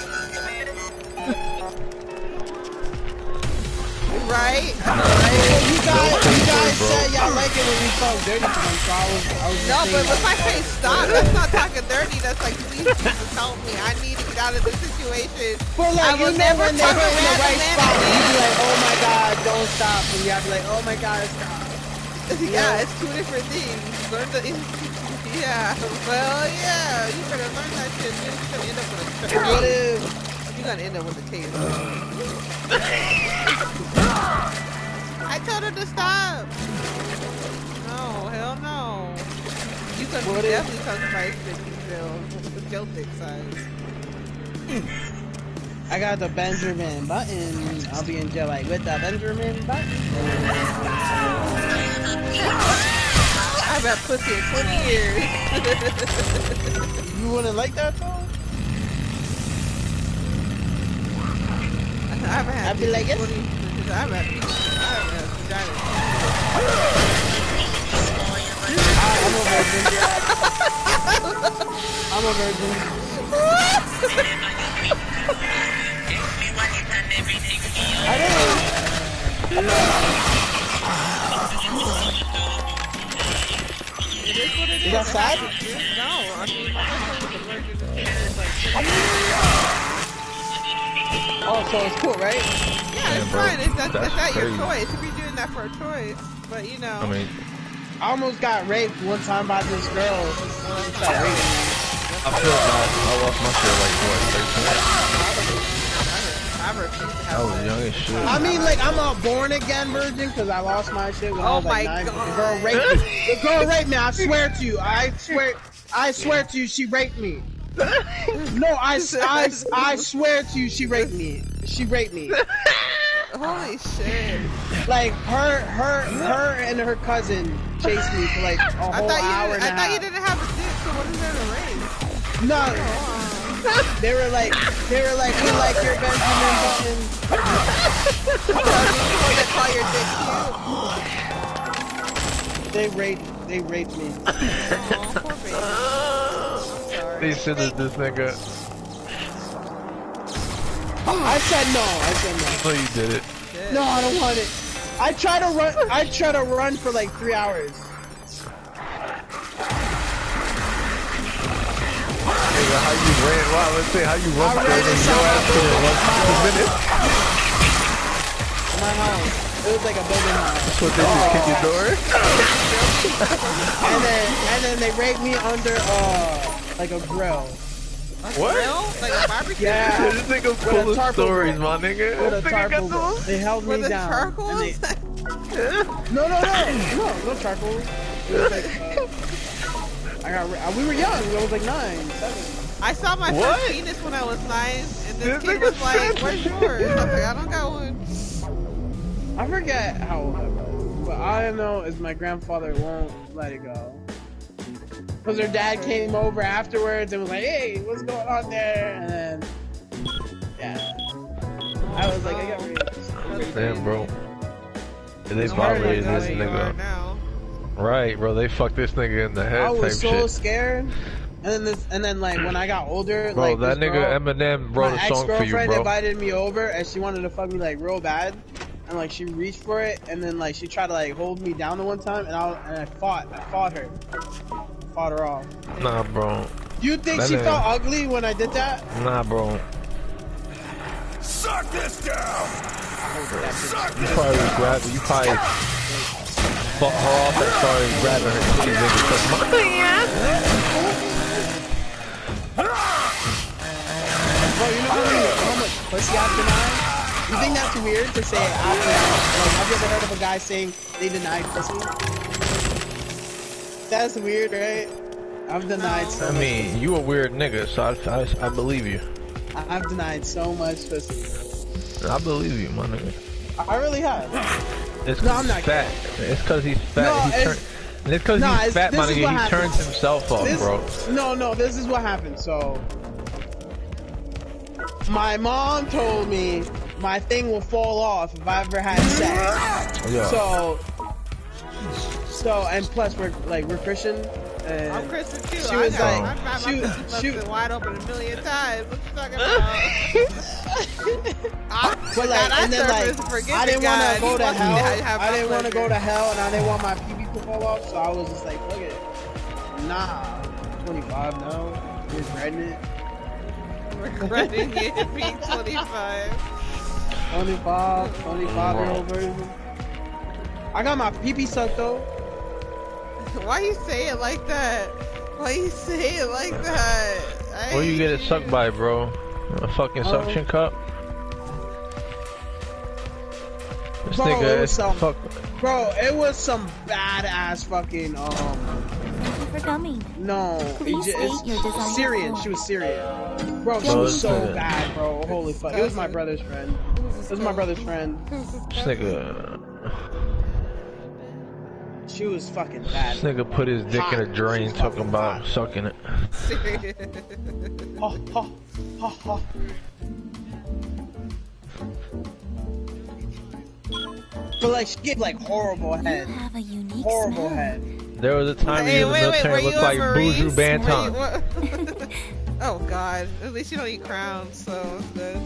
Right? Well, you guys, you guys said y'all like it when we talk dirty to them, so I was, I was just No, but saying if I say stop, that's not talking dirty. That's like, please Jesus help me. I need to get out of this situation. But like, I you will know never when they fuck hit in the around right and spot, land you be again. like, oh my god, don't stop. And you have to be like, oh my god, stop. Yeah, it's two different things. Learn the. Yeah. Well, yeah. You better learn that shit. You're gonna end up with a case. What if... You're gonna end up with a case. I told her to stop. No, hell no. You could What if- definitely come to my Bill with your thick size. I got the Benjamin Button. I'll be in jail like with the Benjamin Button. I've had pussy in twenty years. You wouldn't like that though? I haven't had I'd be like, yes. twenty. I haven't had I haven't had vagina. I'm a virgin. I'm a virgin. I didn't. It is what it is. Is that sad? No, I mean, my husband was a virgin. It's like, Oh, so it's cool, right? yeah, it's bro, fine. It's that, that's it's that your crazy. choice. If you're doing that for a choice, but you know. I mean, I almost got raped one time by this girl. She tried raping me. I feel like I lost my shit like what, thirteen? I refuse to I have was young as shit. I mean, like, I'm a born again virgin because I lost my shit when I Oh was like my nine. God. The girl raped me. The girl raped me. I swear to you. I swear. I swear to you, she raped me. No, I, I, I swear to you, she raped me. She raped me. Holy shit. Like, her, her, her and her cousin chased me for like a whole I thought you hour and didn't, a I thought half. you didn't have a dick, so what is there to rape? No. They were like, they were like, we like your Benjamin Button. They raped, they raped me. Oh, poor baby. They said that this nigga. I said no. I said no. No, you did it. No, I don't want it. I try to run. I try to run for like three hours. Nigga, how you ran? Wow, let's say how you run for I ran your inside ass for one minute. My house. It was like a building house. So they just kick your door? and then and then they raped me under uh like a grill. What? Grill? Like a barbecue? Yeah. This nigga full of stories, my nigga. With a This nigga got charcoal. the- They held With me the down. charcoal? and they- No, no, no, no, no charcoal. It was like, I got. We were young. I was like nine, seven. I saw my What? first penis when I was nine, and this This kid nigga was like, said- where's yours? I was like, I don't got one. I forget how old I was, but all I know is my grandfather won't let it go. Because her dad came over afterwards and was like, hey, what's going on there? And then, yeah. I was like, I got raped. Damn, bro. They It's hard violated like this that. nigga. Now. Right, bro. They fucked this nigga in the head I type was so shit. scared. And then this, and then like when I got older, Bro, like that this nigga girl, Eminem wrote my a song for you, ex-girlfriend bro. invited me over and she wanted to fuck me like real bad. And like she reached for it and then like she tried to like hold me down the one time and I and I fought. I fought her. Fought her off. Nah, bro. You think That she nigga- felt ugly when I did that? Nah, bro. Suck this down! You probably was grabbing. You probably fought her off and started grabbing her titties and stuff. Bro, you know how, many, how much pussy I've denied? You think that's weird to say after? Like, have you ever heard of a guy saying they denied pussy? That's weird, right? I've denied so I much mean, pussy. you a weird nigga, so I, I, I believe you. I've denied so much pussy. I believe you, my nigga. I really have. It's No, cause I'm he's not fat. It's cause he's fat. No, he it's- turn, and it's cause Nah, he's it's- fat, my this is nigga. what He happens. turns himself off, This- bro. No, no, this is what happened. So, my mom told me my thing will fall off if I ever had sex. Yeah. So, so, and plus we're like we're Christian. And I'm Christian too. She I was know. like, I've had she, my pussy she, busted wide open a million times. What you talking about? I, but like, God, I and then serve like, as a forgiving I didn't want God. to go He to wants me hell. have I my didn't want to go pleasure. to hell, and I didn't want my pee pee to fall off. So I was just like, fuck it. Nah, twenty-five now. Regretting it. Regretting it being twenty-five. twenty-five, twenty-five year old version. I got my pee pee sucked though. Why you say it like that? Why you say it like that? I Where you hate get it sucked by, bro? A fucking Um, suction cup? This Bro, nigga it was is some, fuck. bro, it was some badass fucking um. Thank you for coming. No, Please it state just, your desired Syrian. form. She was Syrian. Bro, she Oh, was it's so good. bad, bro. Holy fuck. It was my brother's friend. It was my brother's friend. This nigga, She was fucking bad. this nigga put his dick in a Hot. drain, She's talking fucking about hot. sucking it. Ha ha ha ha. But like, she gave like horrible You head. have a unique Horrible smell. head. There was a time Hey, when wait, he was wait, in the were military, you looked a like Marines? Buju Banton. Were you- what- oh God! At least you don't eat crowns, so it's good.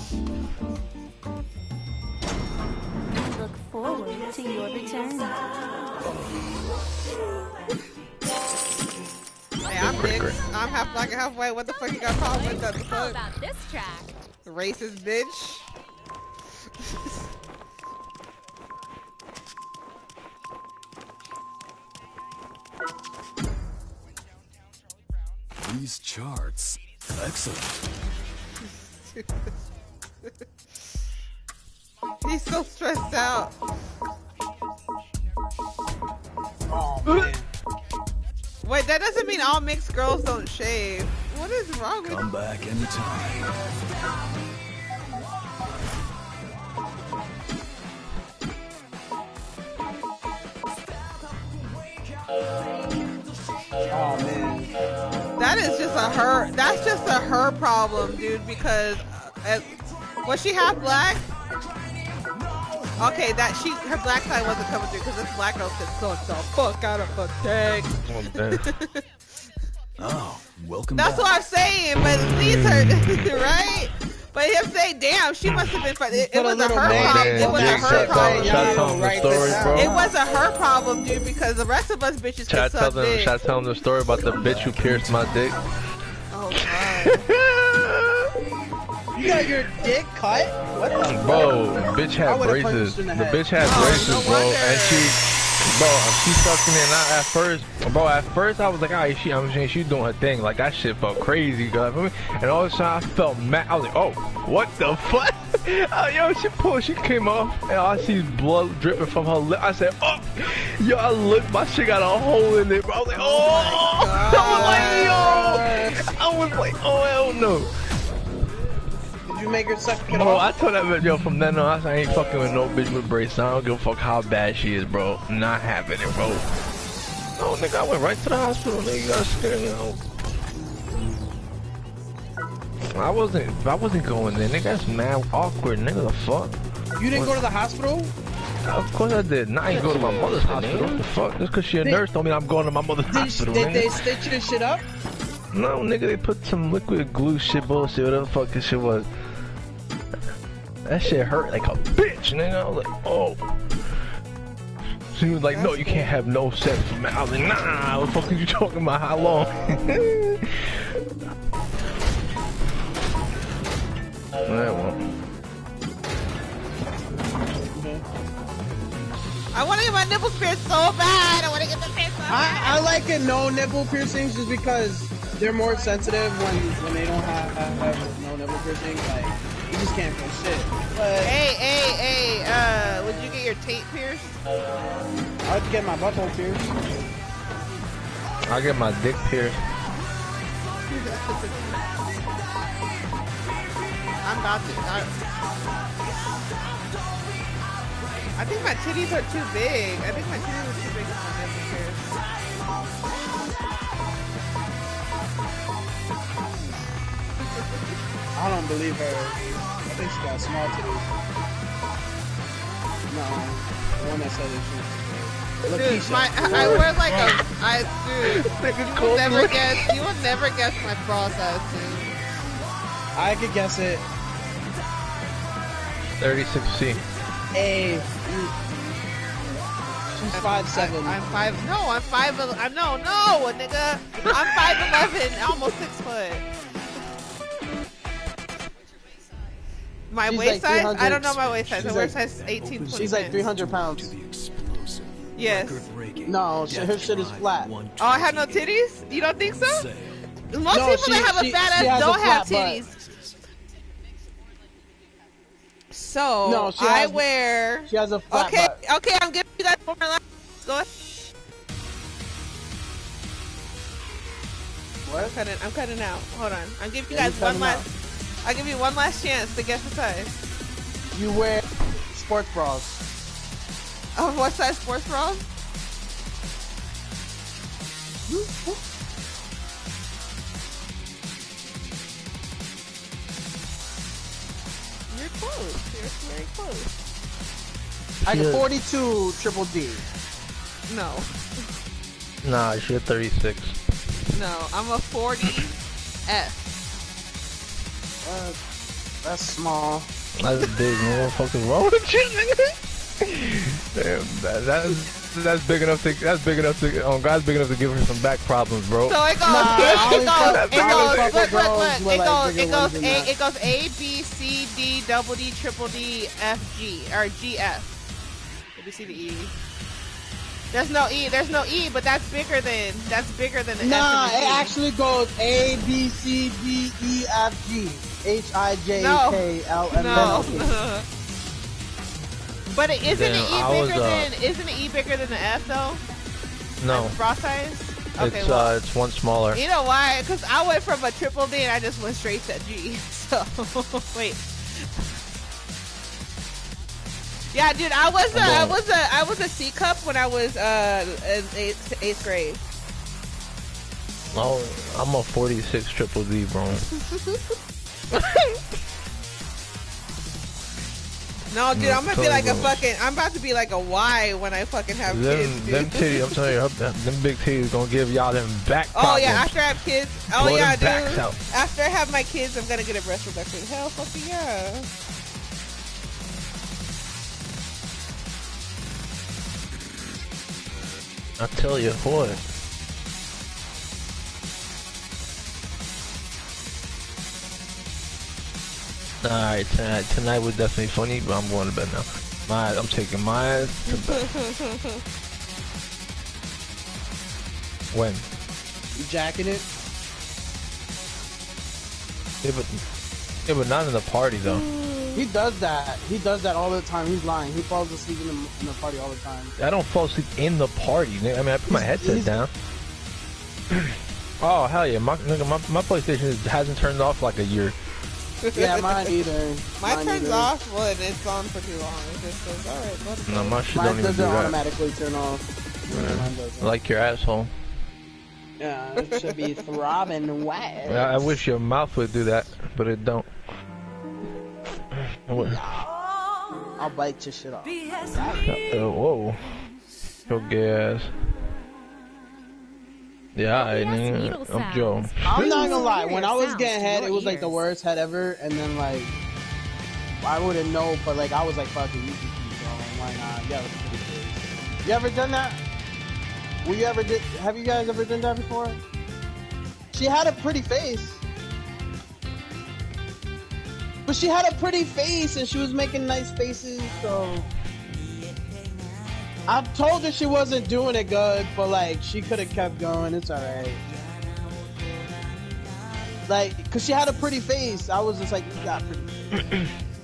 I look forward to your return. Hey, I'm Great, mixed. great. I'm half black and half white. What the fuck you got problem with that? The How fuck? about this track? Racist bitch. These charts. Excellent. He's so stressed out. Oh man. Wait, that doesn't mean all mixed girls don't shave. What What is wrong with Come back anytime. Oh man. That is just a her. That's just a her problem, dude. Because uh, was she half black? Okay, that she her black side wasn't coming through because this black girl could suck the fuck out of a dick. Oh, welcome That's back. what I'm saying, but at least her, right? But him saying, "Damn, she must have been." It, it, it was a her problem. It was a her problem. It was a her problem, dude, because the rest of us bitches Should I can tell suck them? dick. Should I tell them the story about the bitch who pierced my dick? Oh God. You got your dick cut? What the Bro, fuck? bitch I had would've braces. punched in The the head. bitch had Oh, braces, no bro, wonder. and she, bro, she sucking it. Not at first, bro. At first, I was like, alright, she, I'm saying she doing her thing. Like that shit felt crazy, girl. For me. And all of a sudden, I felt mad. I was like, oh, what the fuck? Oh, yo, she pulled, she came off, and I see blood dripping from her lip. I said, oh, yo, I looked, my shit got a hole in it, bro. I was like, oh, I was like, yo, I was like, oh, hell no. Did you make her suck it Bro, off? I told that bitch, yo, from then on, I said, I ain't fucking with no bitch with braces. I don't give a fuck how bad she is, bro. Not having it, bro. No, nigga, I went right to the hospital, nigga. You got scared, you know. I wasn't, I wasn't going there, nigga. That's mad awkward, nigga. The fuck? You didn't go to the hospital? Of course I did. Nah, I ain't go to my mother's hospital. What the fuck? Just cause she a They- nurse don't mean I'm going to my mother's Did, hospital, did nigga. they stitch your shit up? No, nigga, they put some liquid glue shit bullshit, whatever the fuck this shit was. That shit hurt like a bitch, nigga. I was like, oh. She was like, no, you can't have no sex for me. I was like, nah, what the fuck are you talking about? How long? That one. I want to get my nipples pierced so bad. I want to get them pierced so bad. I, I like it no nipple piercings just because they're more sensitive when when they don't have, have, have no nipple piercing. Like you just can't feel shit. But Hey, hey, hey, uh, would you get your tape pierced? I like to get my butthole pierced. I get my dick pierced. I'm about to. I, I think my titties are too big. I think my titties are too big for my nipple pierced. I don't believe her. I think she got small titties. No, the one that said that she. Dude, Lakeisha. my, I wear like a, I, dude, you will never guess, you will never guess my bra size, dude. I could guess it. thirty-six C. A. She's five seven. I'm five, no, I'm five, el- I'm, no, no, nigga. I'm five eleven, almost six foot. My She's waist like size? I don't know my waist size. She's My waist like- size is eighteen, She's like three hundred pounds. Yes. No, she, her shit is flat. Oh, I have no titties? You don't think so? Most No, people she- that have she- a fat she ass has a don't have flat butt. titties. So No, she I has- wear. She has a flat Okay, butt. okay, I'm giving you guys one more last. Go ahead. What? I'm cutting. I'm cutting out. Hold on. I'm giving you Yeah, guys you one cutting last. I'll give you one last chance to guess the size. You wear sports bras. Oh, what size sports bra? You're close. You're very close. I got forty-two triple D. No. Nah, she had thirty-six. No, I'm a forty F. Uh, that's small. That's big, man. What the fuck is wrong with you, nigga? Damn, that, that's that's big enough to that's big enough to um, God's big enough to give her some back problems, bro. So it goes, Nah, it, I it only goes, fuck- it I goes, only fuck look, with look, girls look, with, it like, goes, bigger it goes ones than A, that. it goes A, B, C, D, double D, triple D, F, G, or G, F. A, B, C, D, E. There's no E, there's no E, but that's bigger than, that's bigger than the Nah, F and it the G. actually goes A, B, C, D, E, F, G, H, I, J, No. K, L, M, No. N, O, P. But it, isn't Damn, the E I was, bigger uh, than, isn't the E bigger than the F though? No, Like bra size? Okay, it's well, uh, it's one smaller. you know why? Because I went from a triple D and I just went straight to G. So wait. Yeah, dude, I was a, I was a, I was a C cup when I was uh in eighth, eighth grade. Oh, I'm a forty-six triple D, bro. No, dude, I'm gonna be like a fucking. I'm about to be like a Y when I fucking have them, kids. Dude. Them titties, I'm telling you, them big titties gonna give y'all them back Oh problems. yeah, after I have kids. Oh Blow yeah, them dude. backs out. After I have my kids, I'm gonna get a breast reduction. Hell, fucking yeah. I tell you what. Alright, tonight, tonight was definitely funny, but I'm going to bed now. My, I'm taking my ass to bed. When? You jacking it? Yeah, but, yeah, but not in the party, though. He does that. He does that all the time. He's lying. He falls asleep in the, in the party all the time. I don't fall asleep in the party. I mean, I put my headset He's, down. Oh, hell yeah. My, nigga, my, my PlayStation hasn't turned off like a year. Yeah, mine either. Mine mine turns either. off when it's on for too long. It just says, alright, go to bed. No, my shit Mine don't even do doesn't that. automatically turn off. Yeah. Mine doesn't. Like your asshole. Yeah, it should be throbbing wet. I, I wish your mouth would do that, but it don't. I'll bite your shit off. Uh, whoa. Yo gay ass. Yeah, I mean, I'm Joe. I'm not gonna lie, when I was getting head, it was like the worst head ever, and then like, I wouldn't know, but like, I was like, fuck it, you can keep going, why not? Yeah, it's pretty good. You ever done that? Well, you ever did, have you guys ever done that before? She had a pretty face. But she had a pretty face, and she was making nice faces, so... I told her she wasn't doing it good, but like, she could have kept going, it's alright. Like, cause she had a pretty face, I was just like, you got pretty face.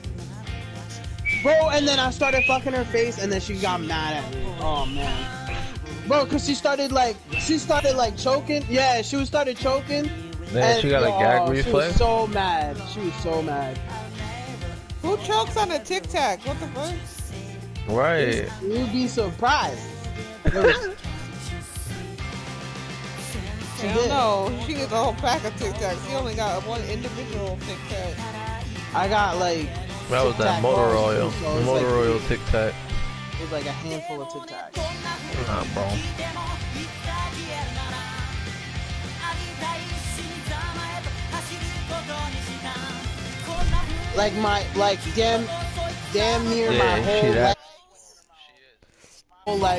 Bro, and then I started fucking her face, and then she got mad at me. Oh man. Bro, cause she started like, she started like choking, yeah, she was started choking. Man, she got a gag reflex? She was so mad, she was so mad. Who chokes on a Tic Tac? What the fuck? Right. You'd be surprised. I don't know. She gets a whole pack of Tic Tacs. She only got one individual Tic Tac. I got like. That was that motor oil. So motor like, oil Tic Tac. It was like a handful of Tic Tacs. Nah, bro. Like my, like damn, damn near Yeah, my whole that. life. Whole life.